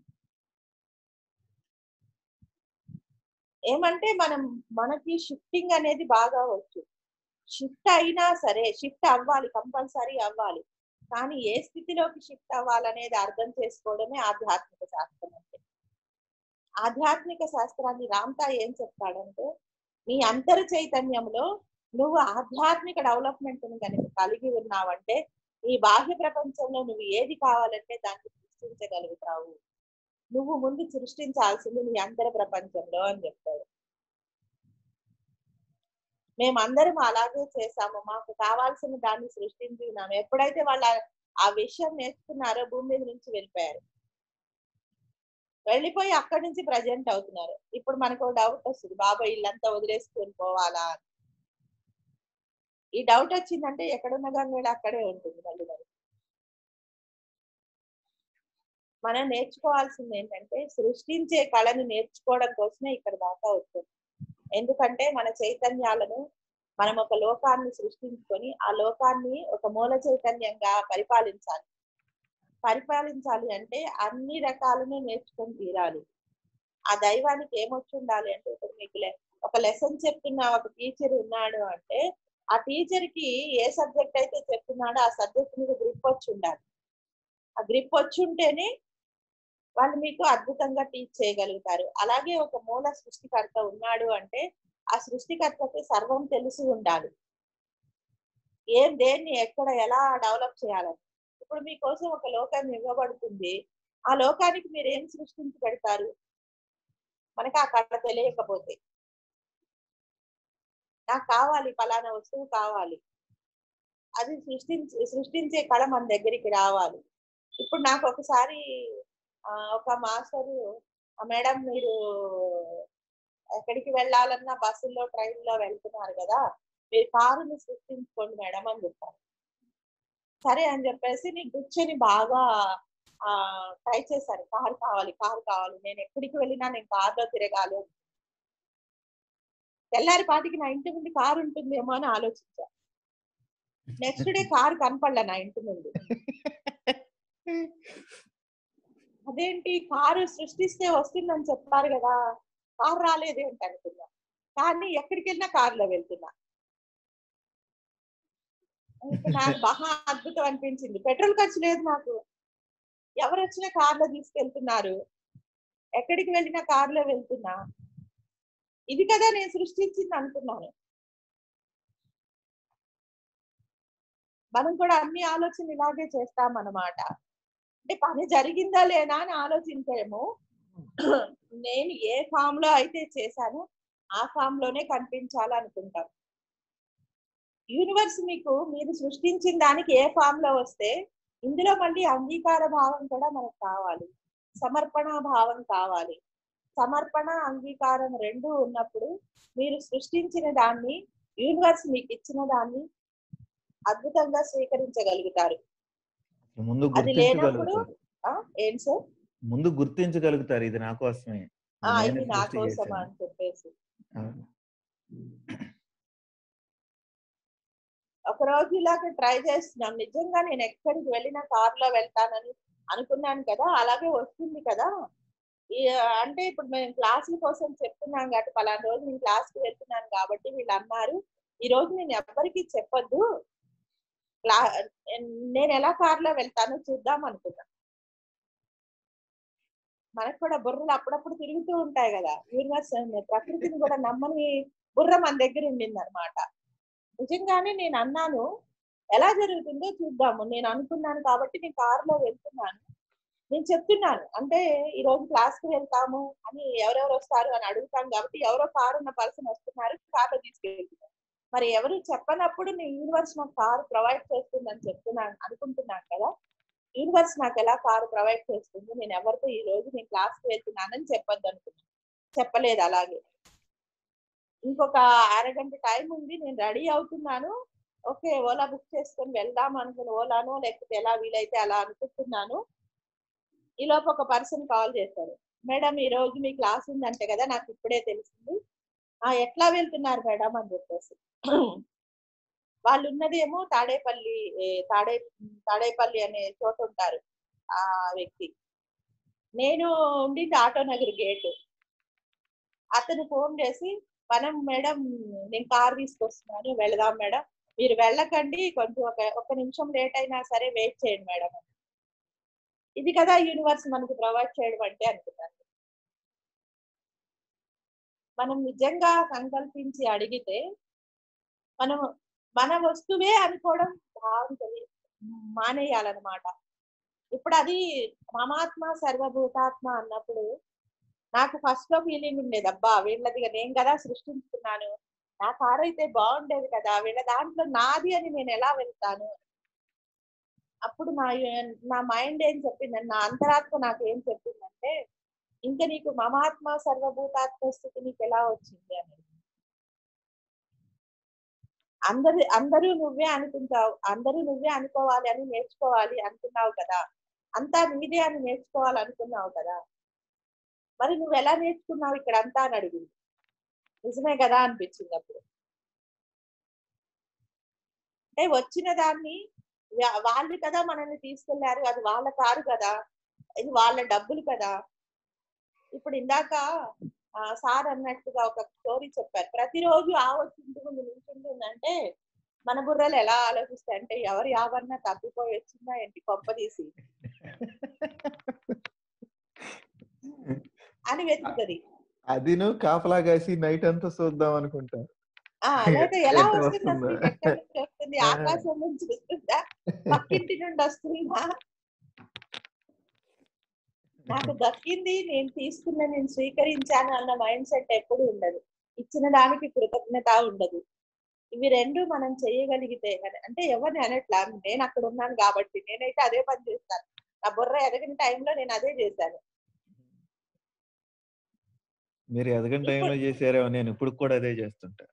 ఏమంటే మనం మనకి షిఫ్టింగ్ అనేది బాగా వచ్చు. షిఫ్ట్ అయినా సరే షిఫ్ట్ అవ్వాలి, కంపల్సరీ అవ్వాలి. కానీ ఏ స్థితిలోకి షిఫ్ట్ అవ్వాలనేది అర్థం చేసుకోవడమే ఆధ్యాత్మిక శాస్త్రం అంటే. ఆధ్యాత్మిక శాస్త్రాన్ని రామ్తా ఏం చెప్తాడంటే, నీ అంతర్ చైతన్యంలో నువ్వు ఆధ్యాత్మిక డెవలప్మెంట్ ని కనుక కలిగి ఉన్నావంటే నీ బాహ్య ప్రపంచంలో నువ్వు ఏది కావాలంటే దాన్ని సృష్టించగలుగుతావు. నువ్వు ముందు సృష్టించాల్సింది నీ అంతర ప్రపంచంలో అని చెప్తాడు. మేమందరం అలాగే చేసాము, మాకు కావాల్సిన దాన్ని సృష్టించుకున్నాము. ఎప్పుడైతే వాళ్ళు ఆ విషయం నేర్చుకున్నారో భూమి మీద నుంచి వెళ్ళిపోయారు. వెళ్ళిపోయి అక్కడి నుంచి ప్రజెంట్ అవుతున్నారు. ఇప్పుడు మనకు డౌట్ వస్తుంది, బాబాయ్ ఇల్లంతా వదిలేసుకొని పోవాలా? ఈ డౌట్ వచ్చిందంటే ఎక్కడున్న గంగ అక్కడే ఉంటుంది మళ్ళీ. మరి మనం నేర్చుకోవాల్సింది ఏంటంటే సృష్టించే కళని నేర్చుకోవడం కోసమే ఇక్కడ దాకా వస్తుంది. ఎందుకంటే మన చైతన్యాలను మనం ఒక లోకాన్ని సృష్టించుకొని ఆ లోకాన్ని ఒక మూల చైతన్యంగా పరిపాలించాలి. పరిపాలించాలి అంటే అన్ని రకాలను నేర్చుకొని తీరాలి. ఆ దైవానికి ఏమొచ్చి ఉండాలి అంటే, ఇప్పుడు మీకు ఒక లెసన్ చెప్తున్న ఒక టీచర్ ఉన్నాడు అంటే ఆ టీచర్ కి ఏ సబ్జెక్ట్ అయితే చెప్తున్నాడో ఆ సబ్జెక్ట్ మీద గ్రిప్ వచ్చి ఉండాలి. ఆ గ్రిప్ వచ్చి ఉంటేనే వాళ్ళు మీకు అద్భుతంగా టీచ్ చేయగలుగుతారు. అలాగే ఒక మూల సృష్టికర్త ఉన్నాడు అంటే ఆ సృష్టికర్తకి సర్వం తెలిసి ఉండాలి. ఏం దేన్ని ఎక్కడ ఎలా డెవలప్ చేయాలని. ఇప్పుడు మీకోసం ఒక లోకాన్ని ఇవ్వబడుతుంది, ఆ లోకానికి మీరు ఏం సృష్టించి పెడతారు? మనకి ఆ కళ తెలియకపోతే, నాకు కావాలి పలానా వస్తువు కావాలి, అది సృష్టించి సృష్టించే కళ మన దగ్గరికి రావాలి. ఇప్పుడు నాకు ఒకసారి ఒక మాస్టరు, మేడం మీరు ఎక్కడికి వెళ్ళాలన్నా బస్సుల్లో ట్రైన్లో వెళ్తున్నారు కదా, మీరు కారుని సృష్టించుకోండి మేడం అని చెప్పారు. సరే అని చెప్పేసి నేను కూర్చొని బాగా ఆ ట్రై చేశాను. కారు కావాలి కారు కావాలి నేను ఎక్కడికి వెళ్ళినా నేను కారులో తిరగాలి. తెల్లారి పాటికి నా ఇంటి ముందు కారు ఉంటుందేమో అని ఆలోచించా. నెక్స్ట్ డే కారు కనపడలే నా ఇంటి ముందు. అదేంటి, కారు సృష్టిస్తే వస్తుందని చెప్పారు కదా, కారు రాలేదు ఏంటి అనుకున్నా. కానీ ఎక్కడికి వెళ్ళినా కారులో వెళ్తున్నా. నాకు బాగా అద్భుతం అనిపించింది. పెట్రోల్ ఖర్చు లేదు నాకు, ఎవరు వచ్చినా కారులో తీసుకెళ్తున్నారు, ఎక్కడికి వెళ్ళినా కారులో వెళ్తున్నా. ఇది కదా నేను సృష్టించింది అనుకున్నాను. మనం కూడా అన్ని ఆలోచనలు ఇలాగే చేస్తామన్నమాట. అంటే పని జరిగిందా లేనా అని ఆలోచించాము. నేను ఏ ఫామ్ లో అయితే చేశానో ఆ ఫామ్ లోనే కనిపించాలనుకుంటాం. యూనివర్స్ మీకు మీరు సృష్టించిన దానికి ఏ ఫామ్ లో వస్తే ఇందులో మళ్ళీ అంగీకార భావం కూడా మనకు కావాలి, సమర్పణ భావం కావాలి. సమర్పణ అంగీకారం రెండు ఉన్నప్పుడు మీరు సృష్టించిన దాన్ని, యూనివర్స్ మీకు ఇచ్చిన దాన్ని అద్భుతంగా స్వీకరించగలుగుతారు. ముందు అది లేనప్పుడు ఏం సార్ ముందు గుర్తించగలుగుతారు ఇది నా కోసమే, ఇది నా కోసమా అని చెప్పేసి. ఒక రోజు ఇలాగ ట్రై చేస్తున్నాం. నిజంగా నేను ఎక్కడికి వెళ్ళినా కారులో వెళ్తానని అనుకున్నాను కదా, అలాగే వస్తుంది కదా. అంటే ఇప్పుడు మేము క్లాసుల కోసం చెప్తున్నాం కాబట్టి పలానా రోజు నేను క్లాస్కి వెళ్తున్నాను కాబట్టి వీళ్ళు అన్నారు, ఈ రోజు నేను ఎవ్వరికి చెప్పొద్దు, క్లా నేను ఎలా కారులో వెళ్తానో చూద్దాం అనుకున్నా. మనకు కూడా బుర్రలు అప్పుడప్పుడు తిరుగుతూ ఉంటాయి కదా. యూనివర్స్ ప్రకృతిని కూడా నమ్మని బుర్ర మన దగ్గర ఉండింది అనమాట. నిజంగానే నేను అన్నాను, ఎలా జరుగుతుందో చూద్దాము. నేను అనుకున్నాను కాబట్టి నేను కారులో వెళ్తున్నాను. నేను చెప్తున్నాను. అంటే ఈరోజు క్లాస్‌కి వెళ్తాము అని ఎవరెవరు వస్తారు అని అడుగుతాం కాబట్టి ఎవరో కారు ఉన్న పర్సన్ వస్తున్నారు. కార్‌లో తీసుకెళ్తున్నారు. మరి ఎవరు చెప్పనప్పుడు నీ యూనివర్స్ నాకు కారు ప్రొవైడ్ చేస్తుందని చెప్తున్నాను అనుకుంటున్నాను కదా! యూనివర్స్ నాకెలా కారు ప్రొవైడ్ చేస్తుంది. నేను ఎవరితో ఈరోజు నేను క్లాస్‌కి వెళ్తున్నానని చెప్పొద్దనుకున్నాను. చెప్పలేదు అలాగే. ఇంకొక అరగంట టైం ఉంది. నేను రెడీ అవుతున్నాను. ఓకే. ఓలా బుక్ చేసుకొని వెళ్దాం అనుకుని ఓలానో లేకపోతే ఎలా వీలైతే అలా అనుకుంటున్నాను. ఈలోపు ఒక పర్సన్ కాల్ చేశారు. మేడం ఈరోజు మీ క్లాస్ ఉందంట కదా! నాకు ఇప్పుడే తెలిసింది. ఆ! ఎట్లా వెళ్తున్నారు మేడం అని చెప్పేసి. వాళ్ళున్నదేమో తాడేపల్లి ఏ తాడే తాడేపల్లి అనే చోట ఉంటారు ఆ వ్యక్తి. నేను ఉండింది ఆటోనగర్ గేట్. అతను ఫోన్ చేసి, మనం మేడం నేను కార్ తీసుకొస్తున్నాను వెళదాం మేడం. మీరు వెళ్ళకండి కొంచెం ఒక ఒక్క నిమిషం లేట్ అయినా సరే వెయిట్ చేయండి మేడం. ఇది కదా యూనివర్స్ మనకు ప్రొవైడ్ చేయడం అంటే అనుకున్నాను. మనం నిజంగా సంకల్పించి అడిగితే మనం మన వస్తువే అనుకోవడం బాగుంటది. మానేయాలన్నమాట. ఇప్పుడు అది మమాత్మ సర్వభూతాత్మ అన్నప్పుడు నాకు ఫస్ట్ లో ఫీలింగ్ ఉండేది. అబ్బా! వీళ్ళదిగా నేను కదా సృష్టించుకున్నాను. నా కారు అయితే బాగుండేది కదా! వీళ్ళ దాంట్లో నాది అని నేను ఎలా వెళ్తాను? అప్పుడు నా యు- నా మైండ్ ఏం చెప్పిందంటే, నా అంతరాత్మ నాకు ఏం చెప్పిందంటే, ఇంక నీకు మమాత్మ సర్వభూతాత్మ స్థితి నీకు ఎలా వచ్చింది అని. అందరు అందరూ నువ్వే అనుకుంటావు. అందరూ నువ్వే అనుకోవాలి అని నేర్చుకోవాలి అనుకున్నావు కదా! అంతా నీదే అని నేర్చుకోవాలనుకున్నావు కదా! మరి నువ్వెలా నేర్చుకున్నావు ఇక్కడంతా అని అడిగింది. నిజమే కదా అనిపించింది అప్పుడు. అంటే వచ్చిన దాన్ని వా- వాళ్ళు కదా మనల్ని తీసుకెళ్లారు. అది వాళ్ళ కారు కదా! ఇది వాళ్ళ డబ్బులు కదా! ఇప్పుడు ఇందాక ఆ, సార్ అన్నట్టుగా ఒక స్టోరీ చెప్పారు. ప్రతిరోజు ఆవు వచ్చి ఇంటి ముందు నిల్చుంటుందంటే మన బుర్రలు ఎలా ఆలోచిస్తాయి అంటే ఎవరి ఆవరణ తప్పిపోయి వచ్చిందా ఏంటి కొంపదీసి అని వెతుకుతుంది. అది నువ్వు కాపలా కాసి నైట్ అంతా చూద్దాం అనుకుంటా. ఆ లేదా ఎలా ఎట్ట వస్తుంది వస్తుందో. అసలు ఇది ఎక్కడి నుంచి వస్తుంది? ఆ. ఆకాశం నుంచి వస్తుందా? పక్కింటి నుండి వస్తుందా? నాకు దక్కింది నేను తీసుకున్న నేను స్వీకరించాను అన్న మైండ్ సెట్ ఎప్పుడు ఉండదు. ఇచ్చిన దానికి కృతజ్ఞత ఉండదు. ఇవి రెండు మనం చేయగలిగితే గన- అంటే ఎవరిని అనట్లా, నేను అక్కడ ఉన్నాను కాబట్టి నేనైతే అదే పని చేస్తాను. నా బుర్ర ఎదగిన టైంలో నేను అదే చేశాను. మీరు ఎదగని ఇప్పుడు టైంలో చేశారేమో, నేను ఇప్పుడు కూడా అదే చేస్తుంటా.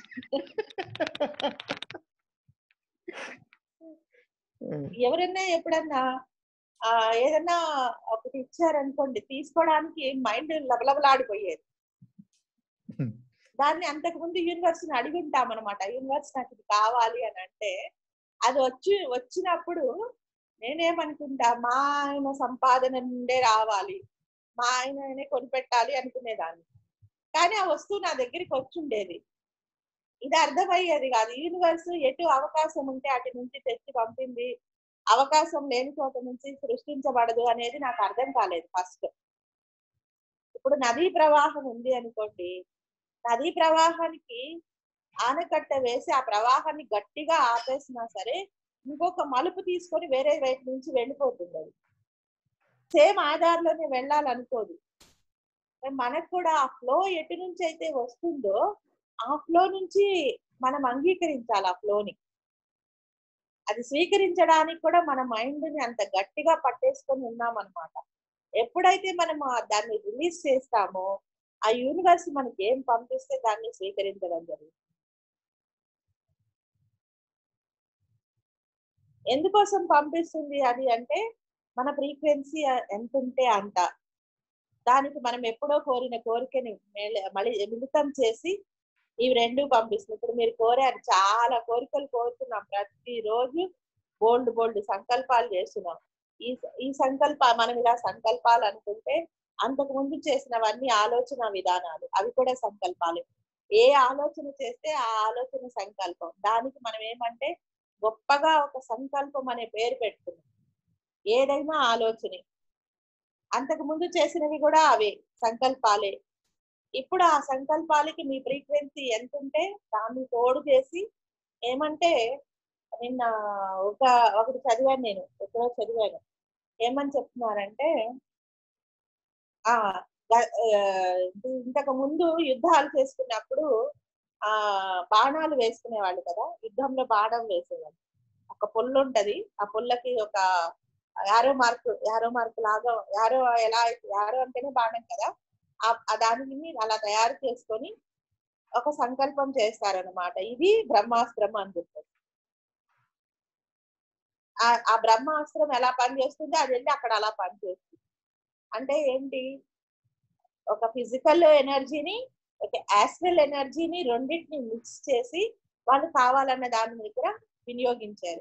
ఎవరన్నా ఎప్పుడన్నా ఆ ఏదన్నా ఒకటి ఇచ్చారనుకోండి తీసుకోవడానికి మైండ్ లబలబలాడిపోయేది. దాన్ని అంతకు ముందు యూనివర్స్ ని అడిగి ఉంటాం అనమాట. యూనివర్స్ నాకు ఇది కావాలి అని అంటే అది వచ్చి వచ్చినప్పుడు నేనేమనుకుంటా, మా ఆయన సంపాదన నుండే రావాలి, మా ఆయననే కొనిపెట్టాలి అనుకునేదాన్ని. కానీ ఆ వస్తువు నా దగ్గరికి వచ్చుండేది. ఇది అర్థమయ్యేది కాదు. యూనివర్స్ ఎటు అవకాశం ఉంటే అటు నుంచి తెచ్చి పంపింది. అవకాశం లేని చోట నుంచి సృష్టించబడదు అనేది నాకు అర్థం కాలేదు ఫస్ట్. ఇప్పుడు నదీ ప్రవాహం ఉంది అనుకోండి. నదీ ప్రవాహానికి ఆనకట్ట వేసి ఆ ప్రవాహాన్ని గట్టిగా ఆపేసినా సరే ఇంకొక మలుపు తీసుకొని వేరే వైపు నుంచి వెళ్ళిపోతుంది అది. సేమ్ ఆధార్లోనే వెళ్ళాలనుకోదు. మరి మనకు కూడా ఆ ఫ్లో ఎటు నుంచి అయితే వస్తుందో ఆ ఫ్లో నుంచి మనం అంగీకరించాలి ఆ ఫ్లోని. అది స్వీకరించడానికి కూడా మన మైండ్ ని అంత గట్టిగా పట్టేసుకొని ఉన్నామన్నమాట. ఎప్పుడైతే మనం ఆ దాన్ని రిలీజ్ చేస్తామో ఆ యూనివర్స్ మనకి ఏం పంపిస్తే దాన్ని స్వీకరించడం జరుగుతుంది. ఎందుకోసం పంపిస్తుంది అది అంటే మన ఫ్రీక్వెన్సీ ఎంత ఉంటే అంత. దానికి మనం ఎప్పుడో కోరిన కోరికని మేల- మళ్ళీ మిళితం చేసి ఇవి రెండు పంపిస్తుంది. ఇప్పుడు మీరు కోరారు, చాలా కోరికలు కోరుతున్నాం ప్రతిరోజు. బోల్డ్ బోల్డ్ సంకల్పాలు చేస్తున్నాం. ఈ ఈ సంకల్ప మనం ఇలా సంకల్పాలు అనుకుంటే అంతకు ముందు చేసినవన్నీ ఆలోచన విధానాలు, అవి కూడా సంకల్పాలు. ఏ ఆలోచన చేస్తే ఆ ఆలోచన సంకల్పం. దానికి మనం ఏమంటే గొప్పగా ఒక సంకల్పం అనే పేరు పెట్టుకున్నాం. ఏదైనా ఆలోచనే. అంతకు ముందు చేసినవి కూడా అవే సంకల్పాలే. ఇప్పుడు ఆ సంకల్పాలకి మీ ఫ్రీక్వెన్సీ ఎంత ఉంటే దాన్ని తోడు చేసి ఏమంటే నిన్న ఒక ఒకటి చదివాను, నేను ఎక్కడో చదివాను. ఏమని చెప్తున్నారంటే ఆ గ- ఆ, ఇంతకు ముందు యుద్ధాలు చేసుకున్నప్పుడు ఆ బాణాలు వేసుకునేవాళ్ళు కదా, యుద్ధంలో బాణం వేసేవాళ్ళు. ఒక పుల్ల ఉంటది, ఆ పుల్లకి ఒక యారో మార్క్ యారో మార్క్ లాగా, యారో ఎలా అయితే యారో అంటేనే బాణం కదా, ఆ ఆ దానిని అలా తయారు చేసుకొని ఒక సంకల్పం చేస్తారనమాట. ఇది బ్రహ్మాస్త్రం అని చెప్పారు. ఆ ఆ బ్రహ్మాస్త్రం ఎలా పనిచేస్తుందో అది వెళ్ళి అక్కడ అలా పనిచేస్తుంది. అంటే ఏంటి, ఒక ఫిజికల్ ఎనర్జీని, ఒక యాస్ట్రల్ ఎనర్జీని రెండింటిని మిక్స్ చేసి వాళ్ళు కావాలన్న దాని దగ్గర వినియోగించారు.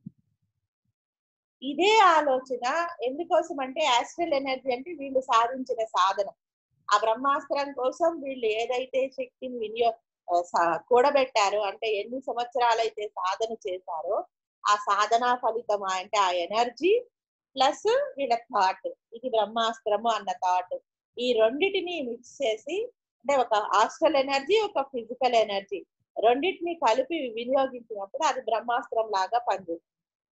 ఇదే ఆలోచన ఎందుకోసం అంటే, యాస్ట్రల్ ఎనర్జీ అంటే వీళ్ళు సాధించిన సాధన. ఆ బ్రహ్మాస్త్రం కోసం వీళ్ళు ఏదైతే శక్తిని వినియో ఆ, సా- కూడబెట్టారో, అంటే ఎన్ని సంవత్సరాలైతే సాధన చేశారో ఆ సాధనా ఫలితం అంటే ఆ ఎనర్జీ ప్లస్ వీళ్ళ థాట్, ఇది బ్రహ్మాస్త్రము అన్న థాట్, ఈ రెండిటిని మిక్స్ చేసి, అంటే ఒక ఆస్ట్రల్ ఎనర్జీ, ఒక ఫిజికల్ ఎనర్జీ రెండింటిని కలిపి వినియోగించినప్పుడు అది బ్రహ్మాస్త్రం లాగా పనిచేస్తుంది.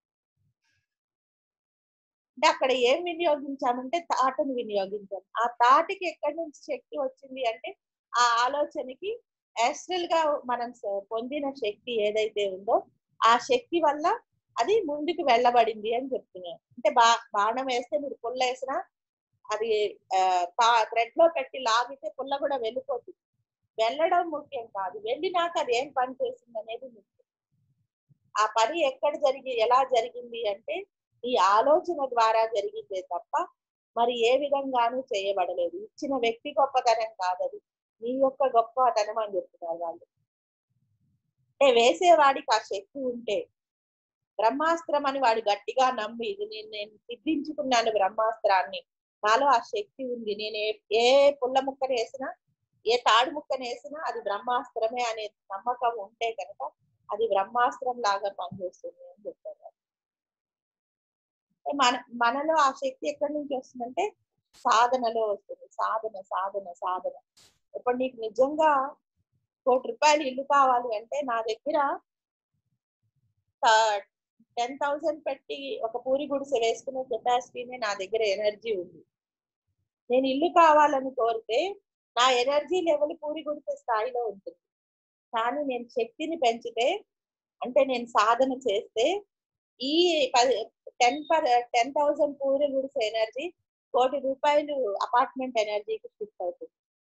అంటే అక్కడ ఏం వినియోగించామంటే తాటను వినియోగించాం. ఆ తాటికి ఎక్కడి నుంచి శక్తి వచ్చింది అంటే, ఆ ఆలోచనకి యాస్ట్రల్ గా మనం స- పొందిన శక్తి ఏదైతే ఉందో ఆ శక్తి వల్ల అది ముందుకు వెళ్ళబడింది అని చెప్తున్నాను. అంటే బా బాణం వేస్తే మీరు పుల్ల వేసినా అది థ్రెడ్ లో పెట్టి లాగితే పుల్ల కూడా వెళ్ళిపోతుంది. వెళ్ళడం ముఖ్యం కాదు, వెళ్ళినాక అది ఏం పని చేసింది అనేది ముఖ్యం. ఆ పని ఎక్కడ జరిగి ఎలా జరిగింది అంటే ఈ ఆలోచన ద్వారా జరిగిందే తప్ప మరి ఏ విధంగానూ చేయబడలేదు. ఇచ్చిన వ్యక్తి గొప్పతనం కాదది, నీ యొక్క గొప్పతనం అని చెప్తున్నారు వాళ్ళు. అంటే వేసేవాడికి ఆ శక్తి ఉంటే, బ్రహ్మాస్త్రం అని వాడు గట్టిగా నమ్మి, ఇది నేను నేను సిద్ధించుకున్నాను బ్రహ్మాస్త్రాన్ని, నాలో ఆ శక్తి ఉంది, నేను ఏ ఏ పుల్ల ముక్కను వేసినా, ఏ తాడు ముక్కను వేసినా అది బ్రహ్మాస్త్రమే అనే నమ్మకం ఉంటే కనుక అది బ్రహ్మాస్త్రం లాగా పనిచేస్తుంది అని చెప్పారు. మన మనలో ఆ శక్తి ఎక్కడి నుంచి వస్తుందంటే సాధనలో వస్తుంది. సాధన సాధన సాధన. ఇప్పుడు నీకు నిజంగా కోటి రూపాయలు ఇల్లు కావాలి అంటే, నా దగ్గర టెన్ థౌసండ్ పెట్టి ఒక పూరి గుడిసె వేసుకునే కెపాసిటీనే నా దగ్గర ఎనర్జీ ఉంది. నేను ఇల్లు కావాలని కోరితే నా ఎనర్జీ లెవెల్ పూరి గుడిసె స్థాయిలో ఉంటుంది. కానీ నేను శక్తిని పెంచితే, అంటే నేను సాధన చేస్తే ఈ పది టెన్ పర్ టెన్ థౌసండ్ పూరి గుడిసె ఎనర్జీ కోటి రూపాయలు అపార్ట్మెంట్ ఎనర్జీకి షిఫ్ట్ అవుతుంది.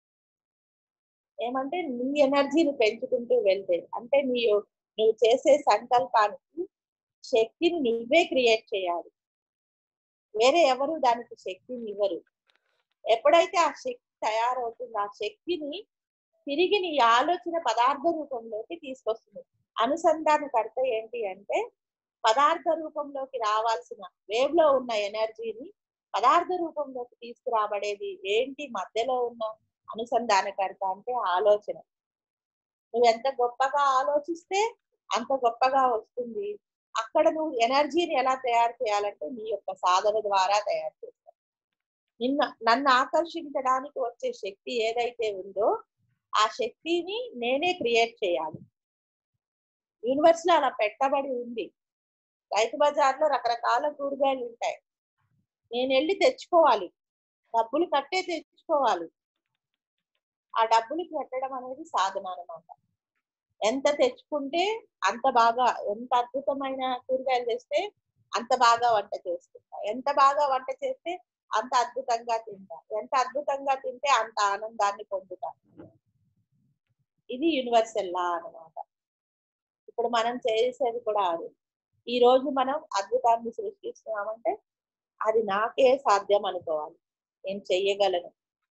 ఏమంటే నీ ఎనర్జీని పెంచుకుంటూ వెళ్తే, అంటే నీ నువ్వు చేసే సంకల్పానికి శక్తిని నువ్వే క్రియేట్ చేయాలి, వేరే ఎవరు దానికి శక్తిని ఇవ్వరు. ఎప్పుడైతే ఆ శక్తి తయారవుతుందో ఆ శక్తిని తిరిగి నీ ఆలోచన పదార్థ రూపంలోకి తీసుకొస్తుంది. అనుసంధానకర్త ఏంటి అంటే, పదార్థ రూపంలోకి రావాల్సిన వేవ్ లో ఉన్న ఎనర్జీని పదార్థ రూపంలోకి తీసుకురాబడేది ఏంటి, మధ్యలో ఉన్న అనుసంధానకర్త అంటే ఆలోచన. నువ్వు ఎంత గొప్పగా ఆలోచిస్తే అంత గొప్పగా వస్తుంది. అక్కడ నువ్వు ఎనర్జీని ఎలా తయారు చేయాలంటే నీ యొక్క సాధన ద్వారా తయారు చేస్తావు. నిన్న నన్ను ఆకర్షించడానికి వచ్చే శక్తి ఏదైతే ఉందో ఆ శక్తిని నేనే క్రియేట్ చేయాలి. యూనివర్స్ లో అలా పెట్టబడి ఉంది. రైతు బజార్లో రకరకాల కూరగాయలు ఉంటాయి, నేను వెళ్ళి తెచ్చుకోవాలి, డబ్బులు కట్టే తెచ్చుకోవాలి. ఆ డబ్బులు పెట్టడం అనేది సాధన అన్నమాట. ఎంత తెచ్చుకుంటే అంత బాగా, ఎంత అద్భుతమైన కూరగాయలు తెస్తే అంత బాగా వంట చేసుకుంటా, ఎంత బాగా వంట చేస్తే అంత అద్భుతంగా తింటా, ఎంత అద్భుతంగా తింటే అంత ఆనందాన్ని పొందుతా. ఇది యూనివర్సల్ లా అన్నమాట. ఇప్పుడు మనం చేసేది కూడా అది. ఈ రోజు మనం అద్భుతాన్ని సృష్టిస్తున్నామంటే అది నాకే సాధ్యం అనుకోవాలి, నేను చెయ్యగలను.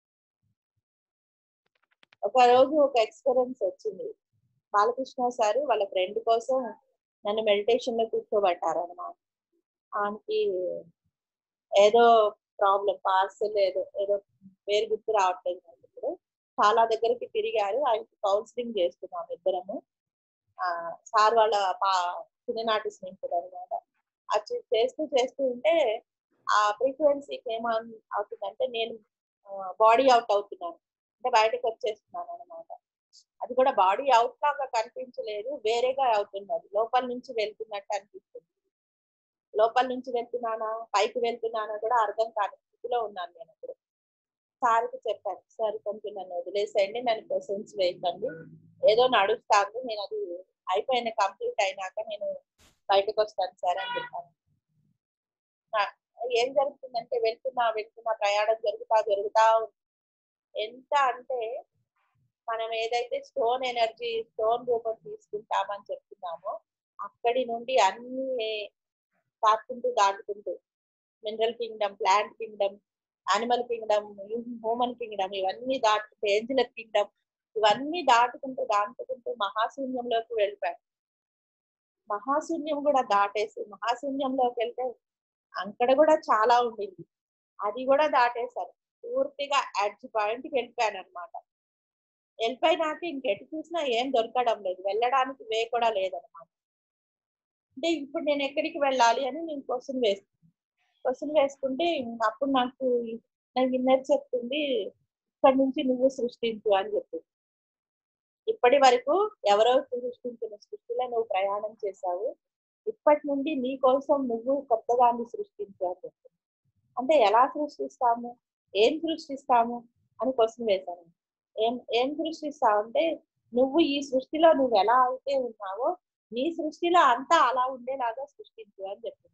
ఒక రోజు ఒక ఎక్స్పీరియన్స్ వచ్చింది. బాలకృష్ణ సార్ వాళ్ళ ఫ్రెండ్ కోసం నన్ను మెడిటేషన్ లో కూర్చోబెట్టారు అనమాట. ఆయనకి ఏదో ప్రాబ్లం, పార్సల్ ఏదో ఏదో పేరు గుర్తు రావట్లేదు నాకు ఇప్పుడు. చాలా దగ్గరికి తిరిగారు, ఆయనకి కౌన్సిలింగ్ చేస్తున్నాం ఇద్దరము. ఆ సార్ వాళ్ళ పా చిన్ననాటి స్నేహితుడు అనమాట. అది చేస్తూ చేస్తూ ఉంటే ఆ ఫ్రీక్వెన్సీకి ఏమని అవుతుందంటే నేను బాడీ అవుట్ అవుతున్నాను, అంటే బయటకు వచ్చేస్తున్నాను అనమాట. అది కూడా బాడీ అవుట్ లాగా కనిపించలేదు, వేరేగా అవుతుంది, అది లోపల నుంచి వెళ్తున్నట్టు అనిపిస్తుంది. లోపల నుంచి వెళ్తున్నానా పైకి వెళ్తున్నానా కూడా అర్థం కాని స్థితిలో ఉన్నాను నేను ఇప్పుడు. సార్కి చెప్పాను, సార్ కొంచెం నన్ను వదిలేసేయండి, నన్ను క్వశ్చన్స్ వేయకండి, ఏదో నడుస్తాను, నేను అది అయిపోయిన కంప్లీట్ అయినాక నేను బయటకు వస్తాను సార్ అని చెప్పాను. ఏం జరుగుతుందంటే వెళ్తున్నా వెళ్తున్నా ప్రయాణం జరుగుతా జరుగుతా ఎంత అంటే మనం ఏదైతే స్టోన్ ఎనర్జీ స్టోన్ రూపం తీసుకుంటామని చెప్తున్నామో అక్కడి నుండి అన్ని దాటుకుంటూ దాటుకుంటూ mineral kingdom, plant kingdom, animal kingdom, human kingdom, ఇవన్నీ దాటుకుంటూ ఏంజలర్ కింగ్డమ్, ఇవన్నీ దాటుకుంటూ దాటుకుంటూ మహాశూన్యంలోకి వెళ్ళిపోయాడు. మహాశూన్యం కూడా దాటేసి మహాశూన్యంలోకి వెళ్తే అక్కడ కూడా చాలా ఉండింది, అది కూడా దాటేశారు. పూర్తిగా ఎడ్జ్ పాయింట్కి వెళ్ళిపోయాను అనమాట. వెళ్ళిపోయినాక ఇంకెటు చూసినా ఏం దొరకడం లేదు, వెళ్ళడానికి వే కూడా లేదనమాట. అంటే ఇప్పుడు నేను ఎక్కడికి వెళ్ళాలి అని నేను క్వశ్చన్ వేసుకున్నాను. క్వశ్చన్ వేసుకుంటే అప్పుడు నాకు నాకు ఇన్నర్ చెప్తుంది, ఇక్కడి నుంచి నువ్వు సృష్టించు అని చెప్పి. ఇప్పటి వరకు ఎవరో సృష్టించిన సృష్టిలో నువ్వు ప్రయాణం చేశావు, ఇప్పటి నుండి నీ కోసం నువ్వు కొత్తదాన్ని సృష్టించు అని చెప్పి. అంటే ఎలా సృష్టిస్తాము, ఏం సృష్టిస్తాము అని క్వశ్చన్ వేశాను. ఏం ఏం సృష్టిస్తావు అంటే నువ్వు ఈ సృష్టిలో నువ్వు ఎలా అయితే ఉన్నావో నీ సృష్టిలో అంతా అలా ఉండేలాగా సృష్టించు అని చెప్పింది.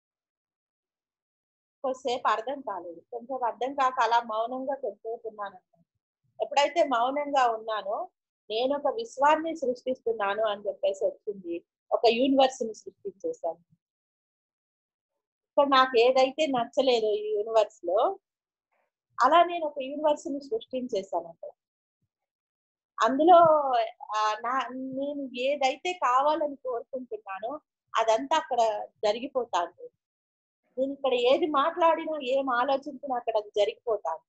కొద్దిసేపు అర్థం కాలేదు, కొంచెం అర్థం కాక అలా మౌనంగా కొంతసేపు ఉన్నాను. ఎప్పుడైతే మౌనంగా ఉన్నానో నేను ఒక విశ్వాన్ని సృష్టిస్తున్నాను అని చెప్పేసి వచ్చింది, ఒక యూనివర్స్ ని సృష్టించేశాను. ఇక్కడ నాకు ఏదైతే నచ్చలేదో ఈ యూనివర్స్ లో అలా నేను ఒక యూనివర్స్ ని సృష్టించేశాను. అక్కడ అందులో నా నేను ఏదైతే కావాలని కోరుకుంటున్నానో అదంతా అక్కడ జరిగిపోతాను. నేను ఇక్కడ ఏది మాట్లాడినా ఏం ఆలోచించినా అక్కడ అది జరిగిపోతాను.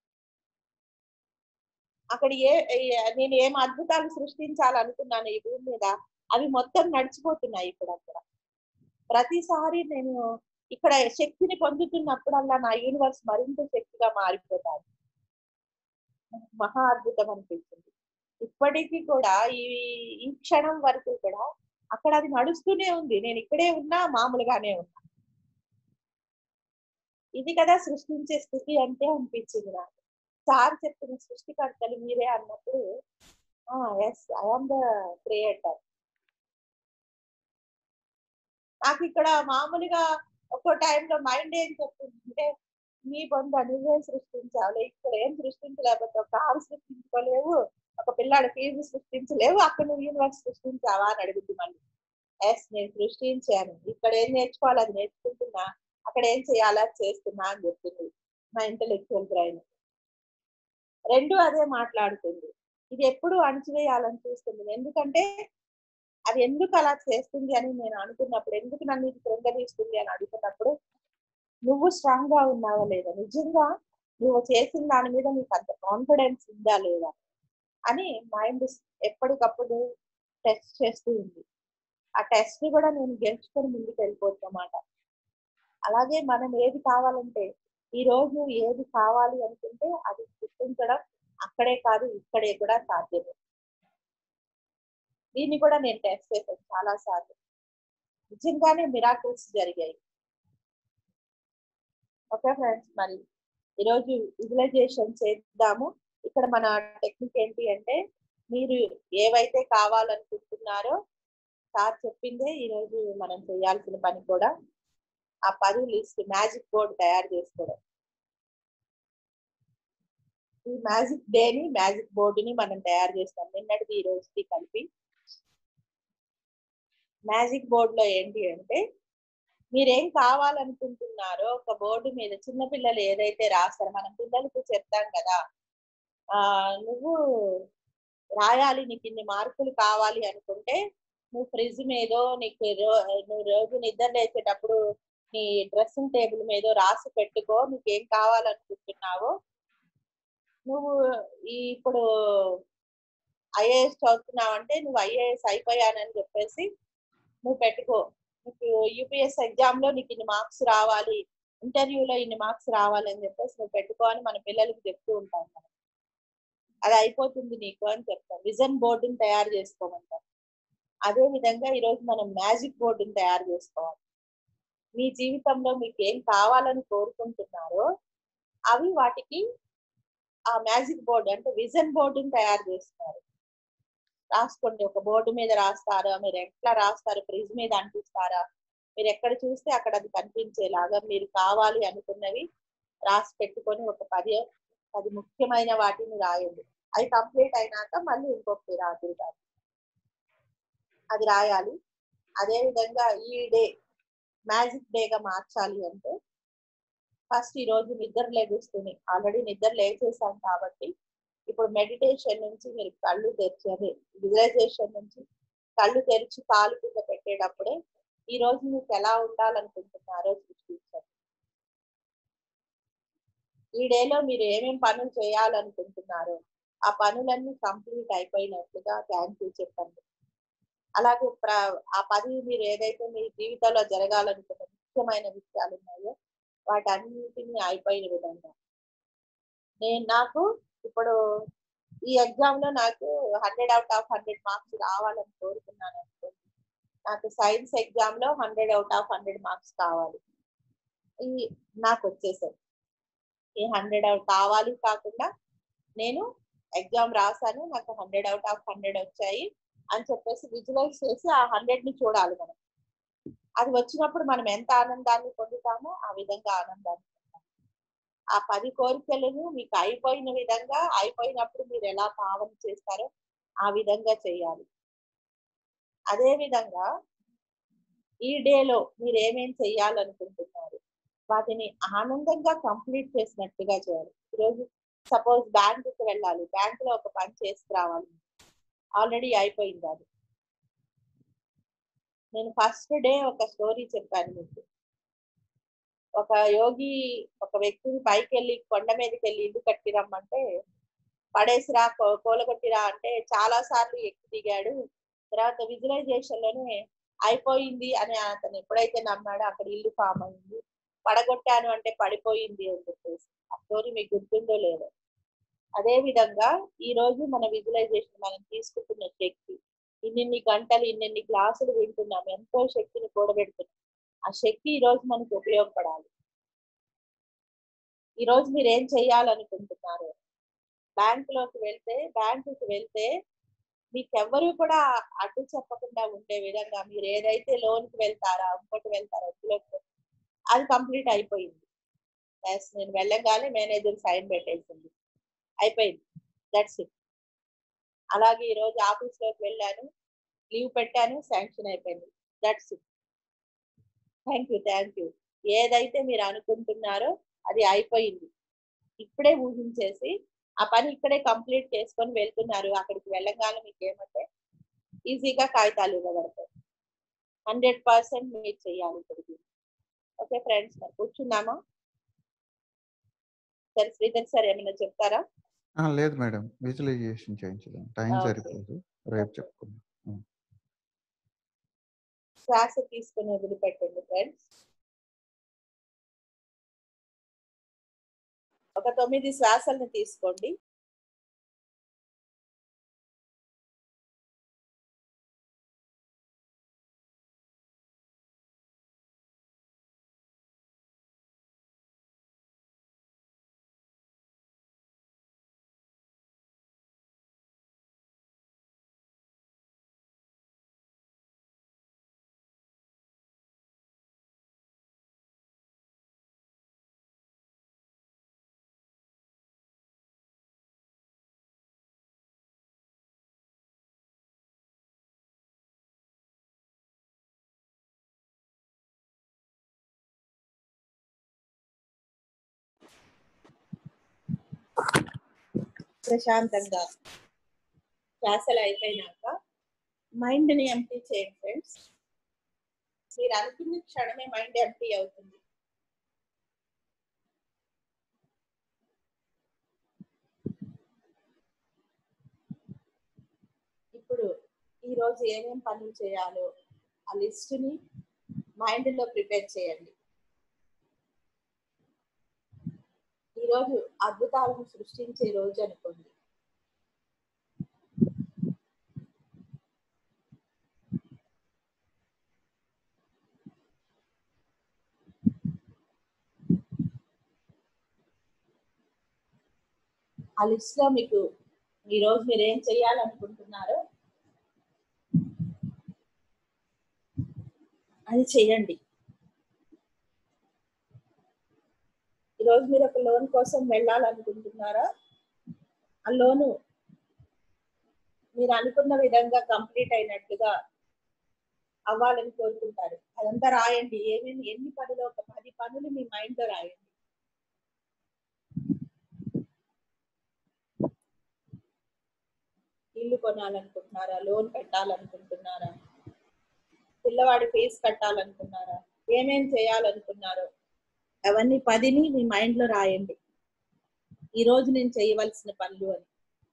అక్కడ ఏ నేను ఏం అద్భుతాలు సృష్టించాలనుకున్నాను ఈ భూమి మీద అవి మొత్తం నడిచిపోతున్నాయి ఇప్పుడు. అక్కడ ప్రతిసారి నేను ఇక్కడ శక్తిని పొందుతున్నప్పుడల్లా నా యూనివర్స్ మరింత శక్తిగా మారిపోతాను. మహా అద్భుతం అనిపించింది. ఇప్పటికీ కూడా ఈ ఈ క్షణం వరకు కూడా అక్కడ అది నడుస్తూనే ఉంది, నేను ఇక్కడే ఉన్నా మామూలుగానే ఉన్నా. ఇది కదా సృష్టించే స్థితి అంటే అనిపించింది నాకు. సార్ చెప్పిన సృష్టికర్తలు మీరే అన్నప్పుడు yes I am the creator. నాకు ఇక్కడ మామూలుగా ఒక్కో టైంలో మైండ్ ఏం చెప్తుందంటే నీ బొంద నువ్వే సృష్టించాలి, ఇక్కడ ఏం సృష్టించలేకపోతే ఒక కారు సృష్టించుకోలేవు, ఒక పిల్లాడి ఫీజు సృష్టించలేవు, అక్కడ నువ్వు యూనివర్స్ సృష్టించావా అని అడుగుద్ది మళ్ళీ. ఎస్ నేను సృష్టించాను, ఇక్కడ ఏం నేర్చుకోవాలి అది నేర్చుకుంటున్నా, అక్కడ ఏం చేయాలో అది చేస్తున్నా అని చెప్తుంది నా ఇంటెలెక్చువల్ బ్రెయిన్. రెండు అదే మాట్లాడుతుంది. ఇది ఎప్పుడు అణచివేయాలని చూస్తుంది, ఎందుకంటే అది ఎందుకు అలా చేస్తుంది అని నేను అనుకున్నప్పుడు, ఎందుకు నన్ను ఇది కృంగదీస్తుంది అని అడుగుతున్నప్పుడు నువ్వు స్ట్రాంగ్ గా ఉన్నావా లేదా, నిజంగా నువ్వు చేసిన దాని మీద నీకు అంత కాన్ఫిడెన్స్ ఉందా లేదా అని మైండ్ ఎప్పటికప్పుడు టెస్ట్ చేస్తూ ఉంది. ఆ టెస్ట్ ని కూడా నేను గెలుచుకొని ముందుకు వెళ్ళిపోతున్నమాట. అలాగే మనం ఏది కావాలంటే ఈ రోజు ఏది కావాలి అనుకుంటే అది గుర్తించడం అక్కడే కాదు ఇక్కడే కూడా సాధ్యమే. దీన్ని కూడా నేను టెస్ట్ చేశాను చాలా సార్లు, నిజంగానే మిరాకిల్స్ జరిగాయి. ఓకే ఫ్రెండ్స్, మరి ఈరోజు విజువలైజేషన్ చేద్దాము. ఇక్కడ మన టెక్నిక్ ఏంటి అంటే మీరు ఏవైతే కావాలనుకుంటున్నారో సార్ చెప్పిందే ఈరోజు మనం చేయాల్సిన పని కూడా ఆ పది లిస్ట్ మ్యాజిక్ బోర్డ్ తయారు చేసుకోవడం. ఈ మ్యాజిక్ డేని మ్యాజిక్ బోర్డుని మనం తయారు చేస్తాం నిన్నటిది ఈ రోజుకి కలిపి. మ్యాజిక్ బోర్డ్ లో ఏంటి అంటే మీరేం కావాలనుకుంటున్నారో ఒక బోర్డు మీద చిన్నపిల్లలు ఏదైతే రాస్తారో మనం పిల్లలకి చెప్తాం కదా, ఆ నువ్వు రాయాలి, నీకు ఇన్ని మార్కులు కావాలి అనుకుంటే నువ్వు ఫ్రిడ్జ్ మీదో నీకు రో నువ్వు రోజు నిద్ర లేచేటప్పుడు నీ డ్రెస్సింగ్ టేబుల్ మీదో రాసి పెట్టుకో, నీకు ఏం కావాలనుకుంటున్నావో. నువ్వు ఈ ఇప్పుడు ఐఏఎస్ చదువుతున్నావు అంటే నువ్వు ఐఏఎస్ అయిపోయానని చెప్పేసి నువ్వు పెట్టుకో, నీకు యూపీఎస్ ఎగ్జామ్ లో నీకు ఇన్ని మార్క్స్ రావాలి, ఇంటర్వ్యూలో ఇన్ని మార్క్స్ రావాలి అని చెప్పేసి నువ్వు పెట్టుకో అని మన పిల్లలకి చెప్తూ ఉంటాం మనం. అది అయిపోతుంది నీకు అని చెప్తాను. విజన్ బోర్డుని తయారు చేసుకోమంటారు. అదే విధంగా ఈరోజు మనం మ్యాజిక్ బోర్డుని తయారు చేసుకోవాలి. మీ జీవితంలో మీకు ఏం కావాలని కోరుకుంటున్నారో అవి వాటికి ఆ మ్యాజిక్ బోర్డు అంటే విజన్ బోర్డుని తయారు చేస్తున్నారు. రాసుకోండి. ఒక బోర్డు మీద రాస్తారా, మీరు ఎట్లా రాస్తారు, ఫ్రిడ్జ్ మీద అంటిస్తారా, మీరు ఎక్కడ చూస్తే అక్కడ అది కనిపించేలాగా మీరు కావాలి అనుకున్నవి రాసి పెట్టుకొని ఒక పది పది ముఖ్యమైన వాటిని రాయండి. అది కంప్లీట్ అయినాక మళ్ళీ ఇంకొకటి రాదురు అది రాయాలి. అదే విధంగా ఈ డే మ్యాజిక్ డేగా మార్చాలి అంటే ఫస్ట్ ఈ రోజు నిద్ర లేగుస్తుంది. ఆల్రెడీ నిద్ర లేచేసాం కాబట్టి ఇప్పుడు మెడిటేషన్ నుంచి మీరు కళ్ళు తెరిచి అదే విజువలైజేషన్ నుంచి కళ్ళు తెరిచి కాలు కింద పెట్టేటప్పుడే ఈ రోజు మీకు ఎలా ఉండాలనుకుంటున్నారో సృష్టించండి. ఈ డేలో మీరు ఏమేం పనులు చేయాలనుకుంటున్నారో ఆ పనులన్నీ కంప్లీట్ అయిపోయినట్లుగా థ్యాంక్ యూ చెప్పండి. అలాగే ప్ర ఆ పది మీరు ఏదైతే మీ జీవితంలో జరగాలనుకున్న ముఖ్యమైన విషయాలు ఉన్నాయో వాటన్నిటిని అయిపోయిన విధంగా నేను నాకు ఇప్పుడు ఈ ఎగ్జామ్ లో నాకు hundred out of hundred marks రావాలని కోరుకున్నాను అనుకోండి. నాకు సైన్స్ ఎగ్జామ్ లో hundred out of hundred marks కావాలి. ఈ నాకు వచ్చేసాయి. ఈ హండ్రెడ్ అవుట్ కావాలి కాకుండా నేను ఎగ్జామ్ రాశాను, నాకు హండ్రెడ్ అవుట్ ఆఫ్ హండ్రెడ్ వచ్చాయి అని చెప్పేసి విజువలైజ్ చేసి ఆ హండ్రెడ్ ని చూడాలి మనం. అది వచ్చినప్పుడు మనం ఎంత ఆనందాన్ని పొందుతామో ఆ విధంగా ఆనందాన్ని పొందాలి. ఆ పది కోరికలను మీకు అయిపోయిన విధంగా అయిపోయినప్పుడు మీరు ఎలా భావన చేస్తారో ఆ విధంగా చేయాలి. అదే విధంగా ఈ డేలో మీరు ఏమేం చెయ్యాలనుకుంటున్నారు వాటిని ఆనందంగా కంప్లీట్ చేసినట్టుగా చేయాలి. ఈరోజు సపోజ్ బ్యాంకుకి వెళ్ళాలి, బ్యాంకులో ఒక పని చేసుకురావాలి, ఆల్రెడీ అయిపోయింది అది. నేను ఫస్ట్ డే ఒక స్టోరీ చెప్పాను మీకు. ఒక యోగి ఒక వ్యక్తిని పైకి వెళ్ళి కొండ మీదకి వెళ్ళి ఇల్లు కట్టి రమ్మంటే పడేసిరా కోలగొట్టిరా అంటే చాలా సార్లు ఎక్కి దిగాడు. తర్వాత విజువలైజేషన్ లోనే అయిపోయింది అని అతను ఎప్పుడైతే నమ్మాడో అక్కడ ఇల్లు ఫామ్ అయింది. పడగొట్టాను అంటే పడిపోయింది అని చెప్పేసి ఆ స్టోరీ మీకు గుర్తుందో లేదో. అదే విధంగా ఈ రోజు మన విజువలైజేషన్ మనం తీసుకుంటున్న శక్తి, ఇన్నిన్ని గంటలు ఇన్నిన్ని క్లాసులు వింటున్నాం, ఎంతో శక్తిని కూడబెడుతున్నాం. ఆ శక్తి ఈ రోజు మనకు ఉపయోగపడాలి. ఈ రోజు మీరు ఏం చేయాలనుకుంటున్నారు? బ్యాంకులోకి వెళ్తే బ్యాంకుకి వెళ్తే మీకెవ్వరూ కూడా అడ్డు చెప్పకుండా ఉండే విధంగా మీరు ఏదైతే లోన్కి వెళ్తారా ఇంకోటి వెళ్తారా ఇందులోకి అది కంప్లీట్ అయిపోయింది. ఎస్ నేను వెళ్ళగానే మేనేజర్ సైన్ పెట్టేసింది, అయిపోయింది, దట్స్ ఇట్. అలాగే ఈరోజు ఆఫీస్లోకి వెళ్ళాను, లీవ్ పెట్టాను, శాంక్షన్ అయిపోయింది, that's it. Thank you thank you ఏదైతే మీరు అనుకుంటున్నారో అది అయిపోయింది. ఇప్పుడే ఊహించేసి ఆ పని ఇక్కడే కంప్లీట్ చేసుకొని వెళ్తున్నారు. అక్కడికి వెళ్ళగానే మీకు ఏమంటే ఈజీగా కాగితాలు ఇవ్వబడతాయి. హండ్రెడ్ పర్సెంట్ మీరు చెయ్యాలి ఇక్కడికి. ఓకే ఫ్రెండ్స్, మరి కూర్చున్నామా? సరే శ్రీధర్ సార్ ఏమైనా చెప్తారా? లేదు మేడం, విజువలైజేషన్ చేయించడం టైం సరిపోదు, రేపు చెప్పుకుందాం. శ్వాస తీసుకుని వదిలిపెట్టండి ఫ్రెండ్స్. ఒక తొమ్మిది శ్వాసలను తీసుకోండి. ప్రశాంతంగా శ్వాసలు అయిపోయినాక మైండ్ ని ఎంప్టీ చేయండి ఫ్రెండ్స్. మీరు అనుకున్న క్షణమే మైండ్ ఎంప్టీ అవుతుంది. ఇప్పుడు ఈ రోజు ఏమేం పనులు చేయాలో ఆ లిస్ట్ ని మైండ్ లో ప్రిపేర్ చేయండి. ఈరోజు అద్భుతాలను సృష్టించే రోజు అనుకోండి. ఆ లిస్ట్ లో మీకు ఈ రోజు మీరు ఏం చేయాలనుకుంటున్నారో అది చేయండి. ఈరోజు మీరు ఒక లోన్ కోసం వెళ్ళాలనుకుంటున్నారా? ఆ లోను మీరు అనుకున్న విధంగా కంప్లీట్ అయినట్టుగా అవ్వాలని కోరుకుంటారు. అదంతా రాయండి. ఏమేమి ఎన్ని పనులు, ఒక పది పనులు మీ మైండ్ లో రాయండి. ఇల్లు కొనాలనుకుంటున్నారా? లోన్ పెట్టాలనుకుంటున్నారా? పిల్లవాడి ఫీజు కట్టాలనుకున్నారా? ఏమేం చేయాలనుకున్నారో అవన్నీ పదిని మీ మైండ్ లో రాయండి. ఈ రోజు నేను చేయవలసిన పనులు అని.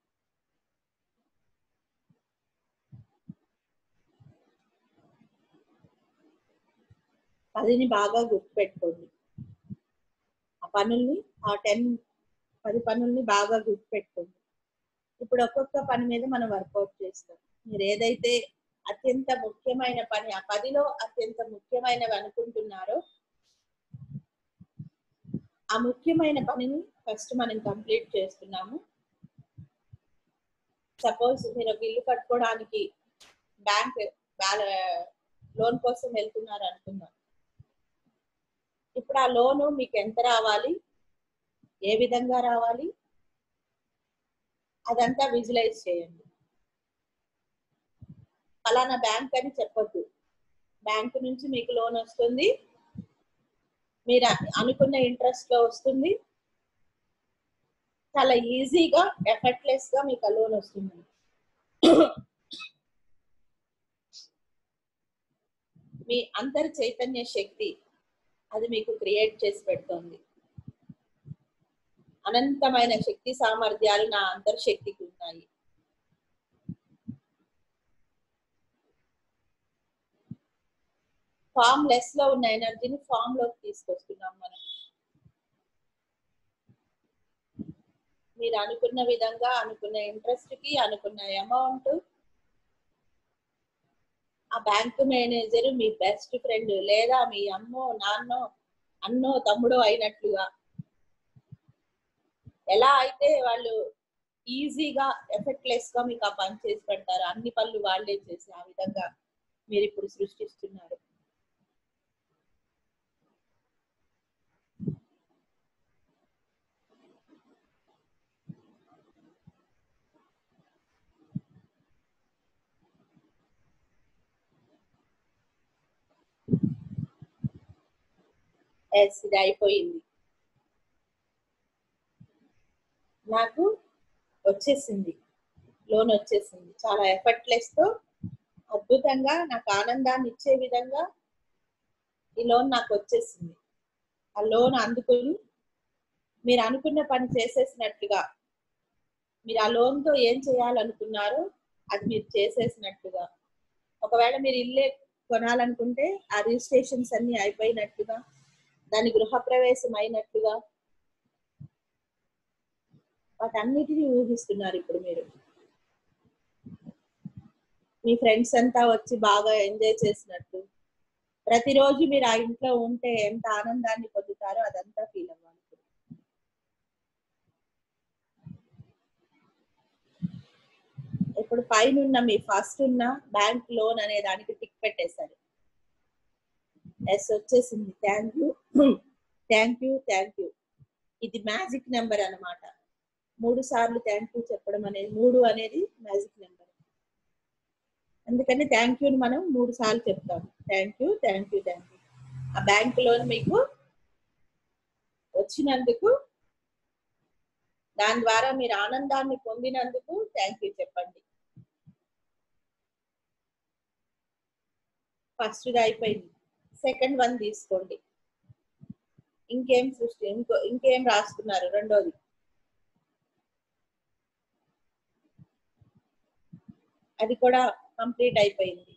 పదిని బాగా గుర్తుపెట్టుకోండి. ఆ పనుల్ని ఆ టెన్ పది పనుల్ని బాగా గుర్తుపెట్టుకోండి. ఇప్పుడు ఒక్కొక్క పని మీద మనం వర్కౌట్ చేస్తాం. మీరు ఏదైతే అత్యంత ముఖ్యమైన పని, ఆ పదిలో అత్యంత ముఖ్యమైనవి అనుకుంటున్నారో ఆ ముఖ్యమైన పనిని ఫస్ట్ మనం కంప్లీట్ చేస్తున్నాము. సపోజ్ మీరు ఒక ఇల్లు కట్టుకోవడానికి బ్యాంక్ లోన్ కోసం వెళ్తున్నారు అనుకుందాం. ఇప్పుడు ఆ లోను మీకు ఎంత రావాలి, ఏ విధంగా రావాలి, అదంతా విజువలైజ్ చేయండి. ఫలానా బ్యాంక్ అని చెప్పొద్దు. బ్యాంకు నుంచి మీకు లోన్ వస్తుంది, మీరు అనుకున్న ఇంట్రెస్ట్ లో వస్తుంది, చాలా ఈజీగా ఎఫర్ట్లెస్ గా మీకు ఆ లోన్ వస్తుంది. మీ అంతర్ చైతన్య శక్తి అది మీకు క్రియేట్ చేసి పెడుతుంది. అనంతమైన శక్తి సామర్థ్యాలు నా అంతర్శక్తికి ఉన్నాయి. ఫామ్ లెస్ లో ఉన్న ఎనర్జీని ఫామ్ లోకి తీసుకొస్తున్నాం మనం. మీరు అనుకున్న విధంగా, అనుకున్న ఇంట్రెస్ట్ కి, అనుకున్న అమౌంట్ ఆ బ్యాంకు మేనేజర్ మీ బెస్ట్ ఫ్రెండ్ లేదా మీ అమ్మో నాన్నో అన్నో తమ్ముడో అయినట్లుగా, ఎలా అయితే వాళ్ళు ఈజీగా ఎఫెక్ట్లెస్ గా మీకు ఆ పని చేసి పెడతారు, అన్ని పనులు వాళ్ళే చేసి ఆ విధంగా మీరు ఇప్పుడు సృష్టిస్తున్నారు. ఎస్, ఇది అయిపోయింది. నాకు వచ్చేసింది, లోన్ వచ్చేసింది. చాలా ఎఫర్ట్లెస్ తో అద్భుతంగా నాకు ఆనందాన్ని ఇచ్చే విధంగా ఈ లోన్ నాకు వచ్చేసింది. ఆ లోన్ అందుకుని మీరు అనుకున్న పని చేసేసినట్లుగా, మీరు ఆ లోన్ తో ఏం చేయాలనుకున్నారో అది మీరు చేసేసినట్లుగా, ఒకవేళ మీరు ఇల్లే కొనాలనుకుంటే ఆ రిజిస్ట్రేషన్స్ అన్ని అయిపోయినట్టుగా, దాని గృహప్రవేశం అయినట్టుగా వాటన్నిటిని ఊహిస్తున్నారు. ఇప్పుడు మీరు మీ ఫ్రెండ్స్ అంతా వచ్చి బాగా ఎంజాయ్ చేసినట్టు, ప్రతిరోజు మీరు ఆ ఇంట్లో ఉంటే ఎంత ఆనందాన్ని పొందుతారో అదంతా ఫీల్ అవ్వాలి. ఇప్పుడు పైన ఉన్న మీ ఫస్ట్ ఉన్న బ్యాంక్ లోన్ అనే దానికి టిక్ పెట్టేశారు. ఎస్ వచ్చేసింది. Thank you thank you thank you. ఇది మ్యాజిక్ నెంబర్ అన్నమాట. మూడు సార్లు థ్యాంక్ యూ చెప్పడం అనేది, మూడు అనేది మ్యాజిక్ నెంబర్. అందుకని థ్యాంక్ యూని మనం మూడు సార్లు చెప్తాము. Thank you thank you thank you. ఆ బ్యాంక్ లోన్ మీకు వచ్చినందుకు, దాని ద్వారా మీరు ఆనందాన్ని పొందినందుకు థ్యాంక్ యూ చెప్పండి. ఫస్ట్ అయిపోయింది. సెకండ్ వన్ తీసుకోండి. ఇంకేం సృష్టి ఇంకో ఇంకేం రాస్తున్నారు? రెండోది అది కూడా కంప్లీట్ అయిపోయింది.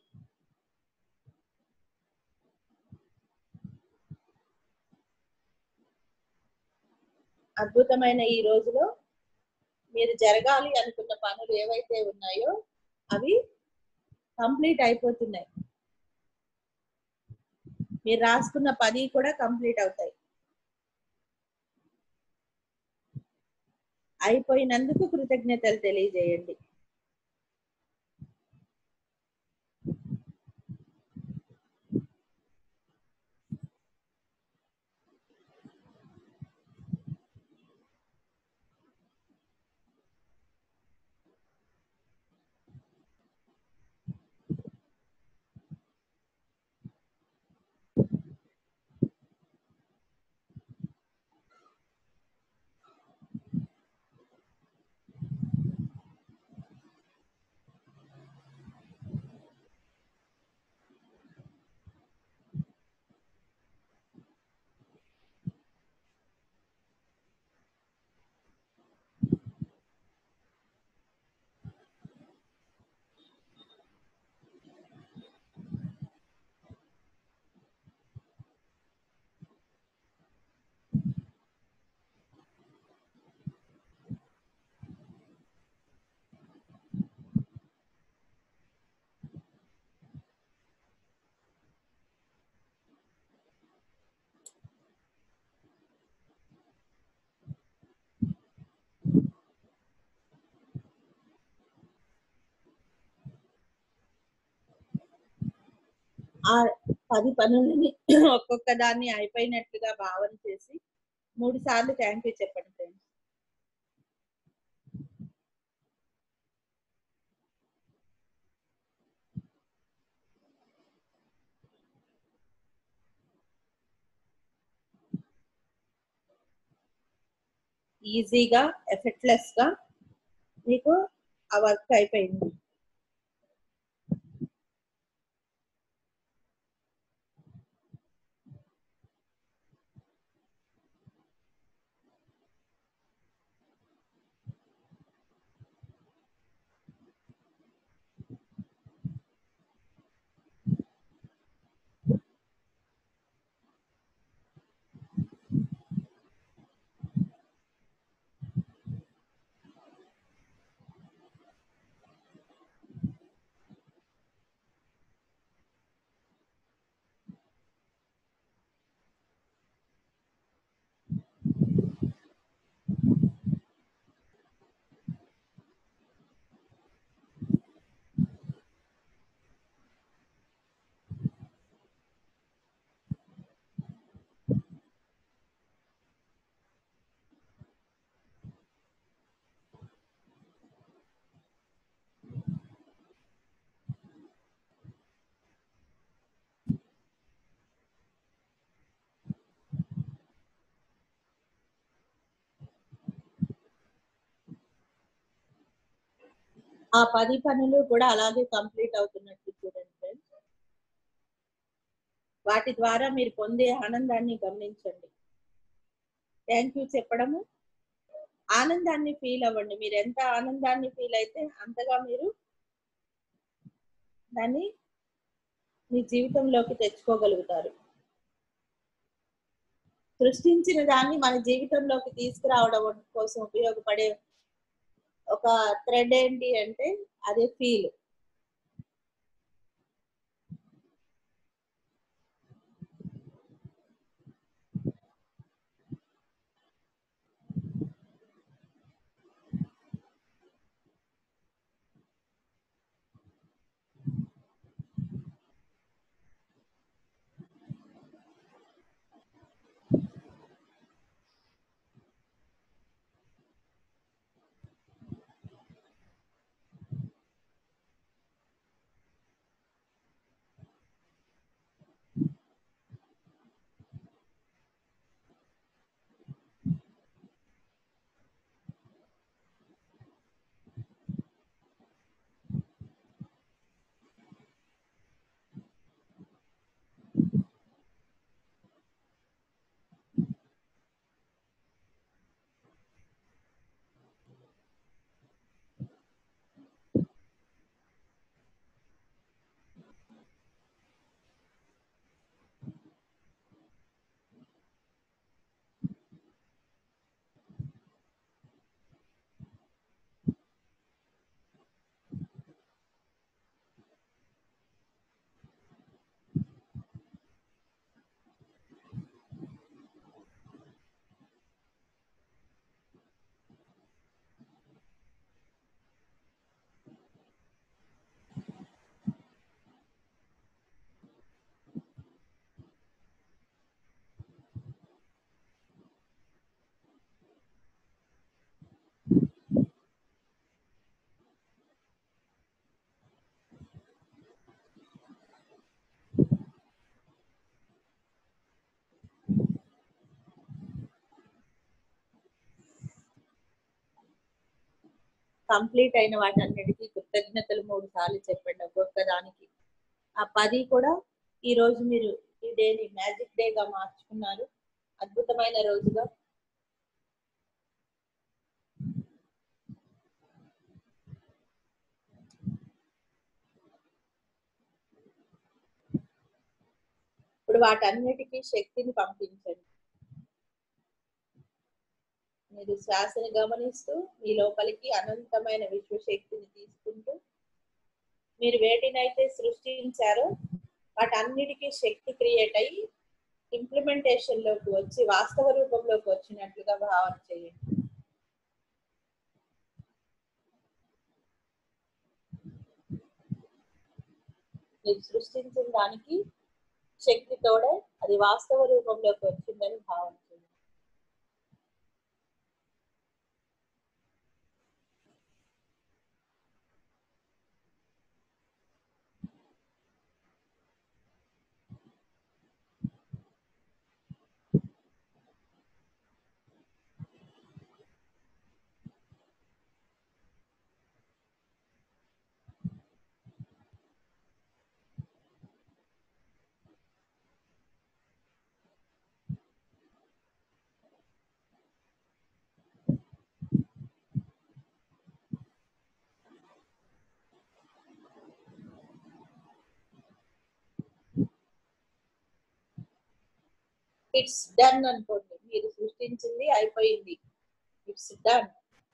అద్భుతమైన ఈ రోజులో మీరు జరగాలి అనుకున్న పనులు ఏవైతే ఉన్నాయో అవి కంప్లీట్ అయిపోతున్నాయి. మీరు రాసుకున్న పని కూడా కంప్లీట్ అవుతాయి. అయిపోయినందుకు కృతజ్ఞతలు తెలియజేయండి. ఆ పది పనులని ఒక్కొక్క దాన్ని అయిపోయినట్లుగా భావన చేసి మూడు సార్లు థ్యాంక్ యూ చెప్పండి ఫ్రెండ్స్. ఈజీగా ఎఫెక్ట్లెస్ గా మీకు ఆ వర్క్ అయిపోయింది. ఆ పది పనులు కూడా అలాగే కంప్లీట్ అవుతున్నట్టు చూడండి ఫ్రెండ్స్. వాటి ద్వారా మీరు పొందే ఆనందాన్ని గమనించండి. థ్యాంక్ యూ చెప్పడము, ఆనందాన్ని ఫీల్ అవ్వండి. మీరు ఎంత ఆనందాన్ని ఫీల్ అయితే అంతగా మీరు దాన్ని మీ జీవితంలోకి తెచ్చుకోగలుగుతారు. సృష్టించిన దాన్ని మన జీవితంలోకి తీసుకురావడం కోసం ఉపయోగపడే ఒక థ్రెడ్ ఏంటి అంటే అదే ఫీల్. కంప్లీట్ అయిన వాటన్నిటికీ కృతజ్ఞతలు మూడు సార్లు చెప్పండి ఒక్కొక్క దానికి. ఆ పది కూడా ఈ రోజు మీరు ఈ డేని మ్యాజిక్ డేగా మార్చుకున్నారు, అద్భుతమైన రోజుగా. ఇప్పుడు వాటన్నిటికీ శక్తిని పంపించండి. మీరు శ్వాసని గమనిస్తూ మీ లోపలికి అనంతమైన విశ్వశక్తిని తీసుకుంటూ మీరు వేటినైతే సృష్టించారో వాటన్నిటికీ శక్తి క్రియేట్ అయ్యి ఇంప్లిమెంటేషన్ లోకి వచ్చి వాస్తవ రూపంలోకి వచ్చినట్లుగా భావన చేయండి. మీరు సృష్టించిన దానికి శక్తి తోడే అది వాస్తవ రూపంలోకి వచ్చిందని భావన చేయండి. ఇట్స్ డన్ అనుకోండి. మీరు సృష్టించింది అయిపోయింది. It's done.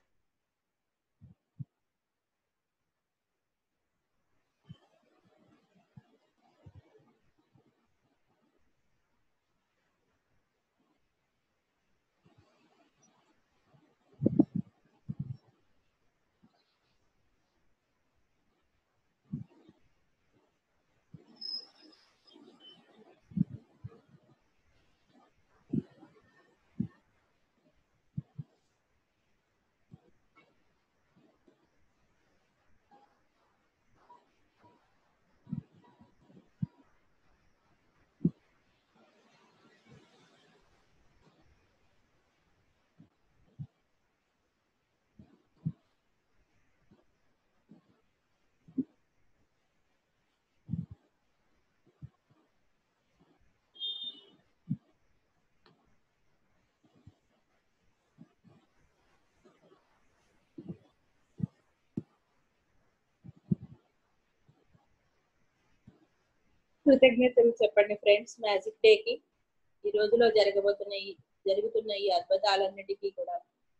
కృతజ్ఞతలు చెప్పండి ఫ్రెండ్స్ మ్యాజిక్ డేకి. ఈ రోజులో జరగబోతున్న ఈ జరుగుతున్న ఈ అద్భుతాలన్నిటికీ కూడా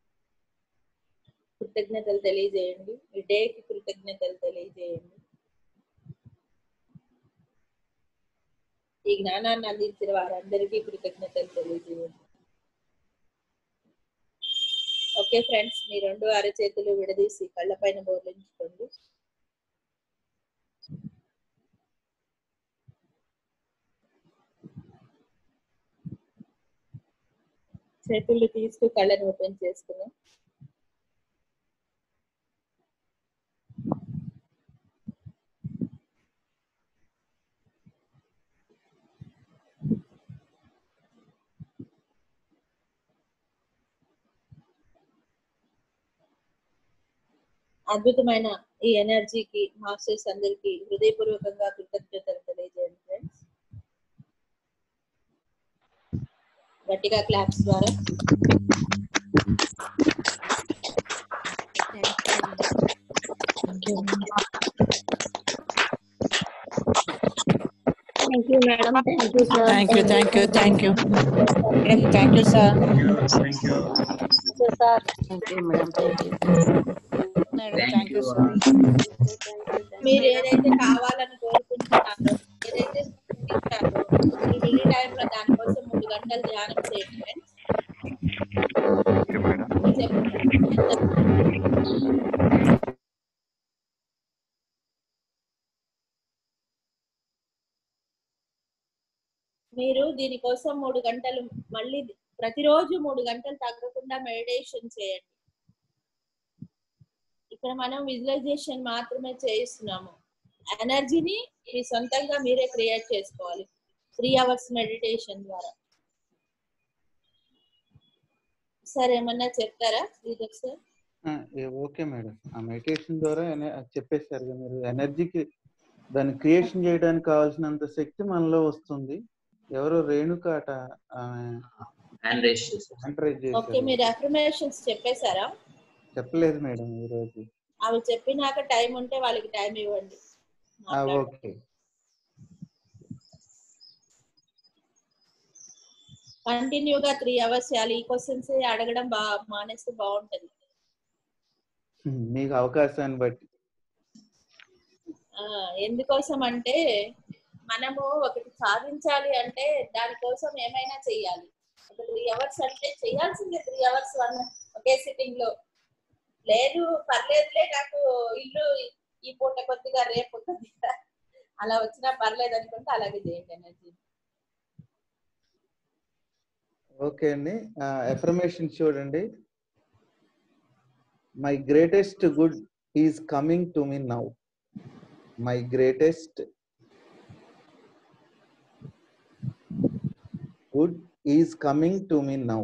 కృతజ్ఞతలు తెలియజేయండి. ఈ డేకి కృతజ్ఞతలు తెలియజేయండి. ఈ జ్ఞానాన్ని అందించిన వారందరికీ కృతజ్ఞతలు తెలియజేయండి. ఓకే ఫ్రెండ్స్, మీ రెండు అరచేతులు విడదీసి కళ్ళ పైన బోర్లించుకోండి. చేతులు తీస్తూ కళ్ళను ఓపెన్ చేసుకుని అద్భుతమైన ఈ ఎనర్జీకి మాస్టర్స్ అందరికి హృదయపూర్వకంగా కృతజ్ఞతలు తెలియజేయండి ఫ్రెండ్స్. గట్టిగా క్లాప్స్ ద్వారా Thank you, madam. Thank you, sir. Thank you, thank you, thank you. Madam, thank you, sir. Thank you. Yes, sir. Thank you, madam. Thank you. Madam, Thank thank you, you. sir. మీరు ఏదైతే కావాలని కోరుకుంటున్నారో ఏదైతే సృష్టించారో ఈ mini time లో దానికోసం మూడు గంటలు ధ్యానం చేయండి ఫ్రెండ్స్. Okay, madam. మీరు దీనికోసం మూడు గంటలు మళ్ళీ ప్రతిరోజు మూడు గంటలు తగ్గకుండా మెడిటేషన్ చేయండి. ఇక్కడ మనం విజువలైజేషన్ మాత్రమే చేయిస్తున్నాము. ఎనర్జీని మీ సొంతంగా మీరే క్రియేట్ చేసుకోవాలి త్రీ అవర్స్ మెడిటేషన్ ద్వారా. సార్ ఏమన్నా చెప్తారా శ్రీధర్ సార్? ఓకే మేడం, ఆ మెడిటేషన్ ద్వారా ఎన- చెప్పేశారు కదా మీరు, ఎనర్జీకి దాన్ని క్రియేషన్ చేయడానికి కావాల్సినంత శక్తి మనలో వస్తుంది. ఎవరో రేణుకాట ఆమె హ్యాండ్ రేస్ చేశారు. ఎంకరేజ్ ఓకే, చేశారు. మీరు అఫర్మేషన్స్ చెప్పేశారా? చెప్పలేదు మేడం ఈరోజు. అవి చెప్పినాక టైం ఉంటే వాళ్ళకి టైం ఇవ్వండి. ఆ, ఓకే. కంటిన్యూగా త్రీ అవర్స్ చేయాలి. ఈ క్వశ్చన్స్ అడగడం బా మానేస్తే బాగుంటది. మీకు అవకాశాన్ని బట్టి. ఆ ఎందుకోసం అంటే మనము ఒకటి సాధించాలి అంటే దానికోసం ఏమైనా చెయ్యాలి. ఒక త్రీ అవర్స్ అంటే చేయాల్సిందే. త్రీ అవర్స్ వన్ ఒకే సిట్టింగ్ లో లేదు, పర్లేదులే నాకు ఇల్లు ఈ పూట కొద్దిగా రేపు కొద్దిగా అలా వచ్చినా పర్లేదు అనుకుంటే అలాగే చేయండి ఎనర్జీ. ఓకే అండి, ఎఫర్మేషన్ చూడండి. My greatest good is coming to me now. My greatest good is coming to me now.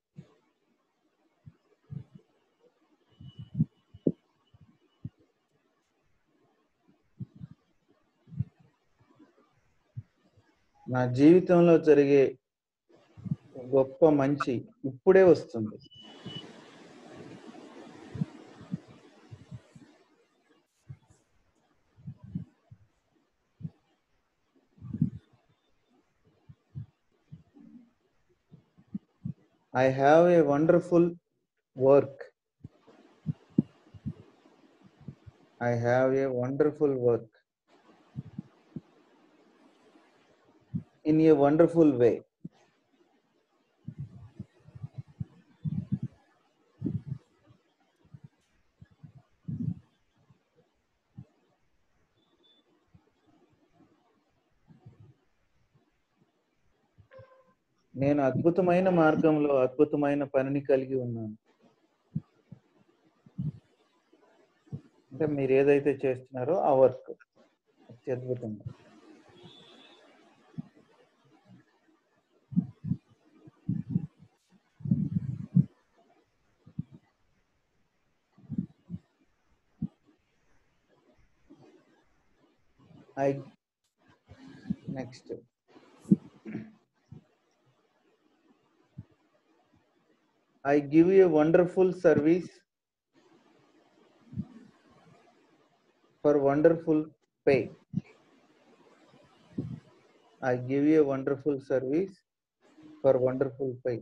నా జీవితంలో జరిగే గొప్ప మంచి ఇప్పుడే వస్తుంది. I have a wonderful work. I have a wonderful work in a wonderful way. నేను అద్భుతమైన మార్గంలో అద్భుతమైన పనిని కలిగి ఉన్నాను. అంటే మీరు ఏదైతే చేస్తున్నారో ఆ వర్క్ అత్యద్భుతంగా. I next. I give you a wonderful service for wonderful pay. I give you a wonderful service for wonderful pay.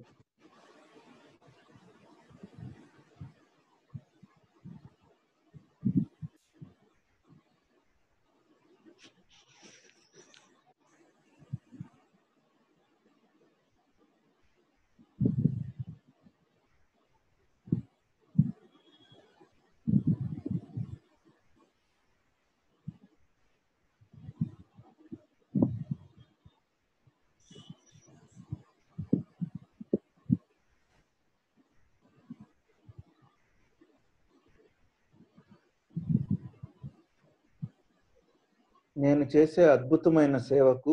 నేను చేసే అద్భుతమైన సేవకు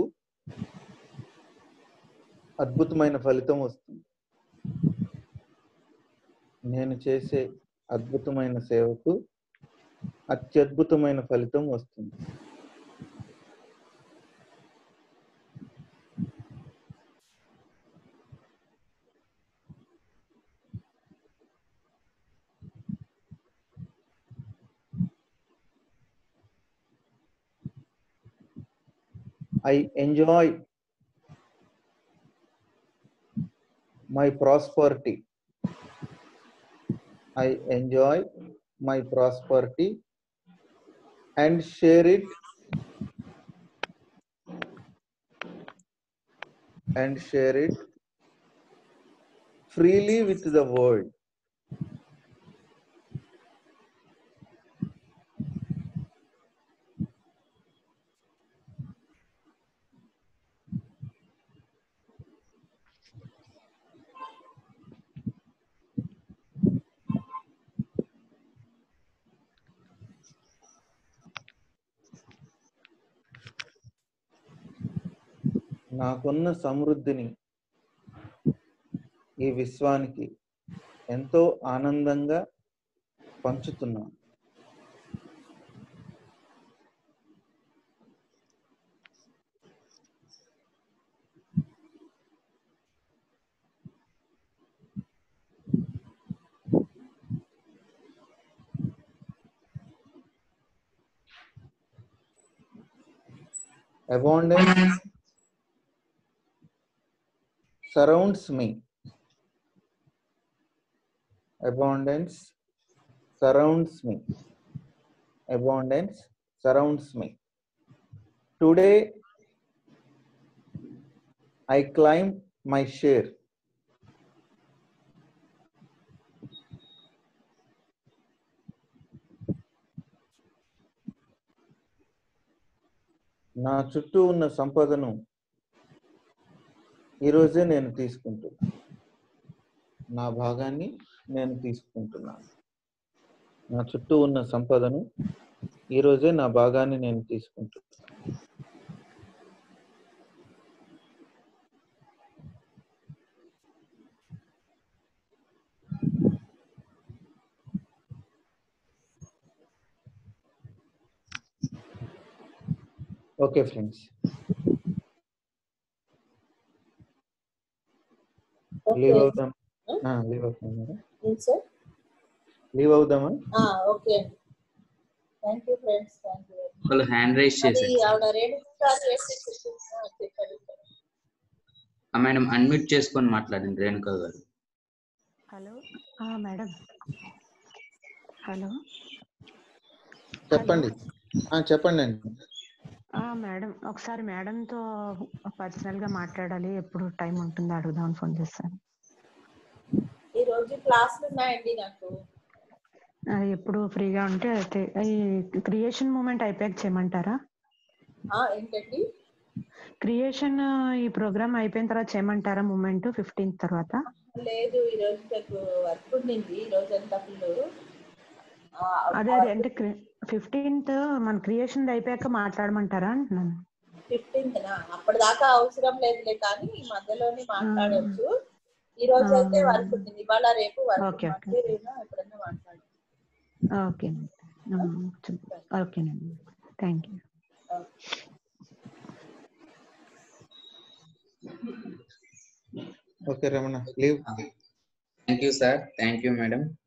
అద్భుతమైన ఫలితం వస్తుంది. నేను చేసే అద్భుతమైన సేవకు అత్యద్భుతమైన ఫలితం వస్తుంది. I enjoy my prosperity. I enjoy my prosperity and share it and share it freely with the world. నాకున్న సమృద్ధిని ఈ విశ్వానికి ఎంతో ఆనందంగా పంచుతున్నాను. Abundance surrounds me. Abundance surrounds me. Abundance surrounds me. Today, I climb my share. నా చుట్టూ ఉన్న సంపదను ఈరోజే నేను తీసుకుంటున్నాను. నా భాగాన్ని నేను తీసుకుంటున్నాను. నా చుట్టూ ఉన్న సంపదను ఈరోజే నా భాగాన్ని నేను తీసుకుంటున్నాను. ఓకే ఫ్రెండ్స్, లీవ్ అవుదాం. లీవ్ అవుతాం మేడం. లీవ్ అవుదామా? ఓకే అండి, thank you friends. Thank you. వాళ్ళు హ్యాండ్ రైజ్ చేశారు. ఆవిడ రేణుకా చెప్పారు. మేడం అన్మ్యూట్ చేసుకొని మాట్లాడండి రేణుకా గారు. Hello madam. హలో చెప్పండి. చెప్పండి అండి. మేడం, ఒకసారి మేడంతో పర్సనల్ గా మాట్లాడాలి. ఎప్పుడు టైం ఉంటుందో అడుగుదామని ఫోన్ చేశాను. ఈ రోజు క్లాసులు ఉన్నాయండి నాకు. ఎప్పుడు ఫ్రీగా ఉంటే అయితే ఈ క్రియేషన్ మూమెంట్ అయిపోయాక చేయమంటారా? ఏంటండి? క్రియేషన్ ఈ ప్రోగ్రామ్ అయిపోయిన తర్వాత చేయమంటారా? మూమెంట్ ఫిఫ్టీన్త్ తర్వాత? లేదు, ఈ రోజు నాకు వర్క్ ఉండింది. ఈ రోజు అంతా ఫుల్. అదే అదే అంటే ఫిఫ్టీన్త్ మన క్రియేషన్ అయిపోయాక మాట్లాడమంటారా అంటున్నాను. ఫిఫ్టీన్త్ నా? అప్పటిదాకా అవసరం లేదులే, కానీ ఈ మధ్యలోనే మాట్లాడొచ్చు. ఈ రోజు అయితే వర్క్ ఉంటుంది. ఇవాళ రేపు వర్క్ ఎప్పుడన్నా మాట్లాడచ్చు. ఓకేనండి. ఓకేనండి, thank you. Okay Ramana, leave. Thank you sir. Thank you madam.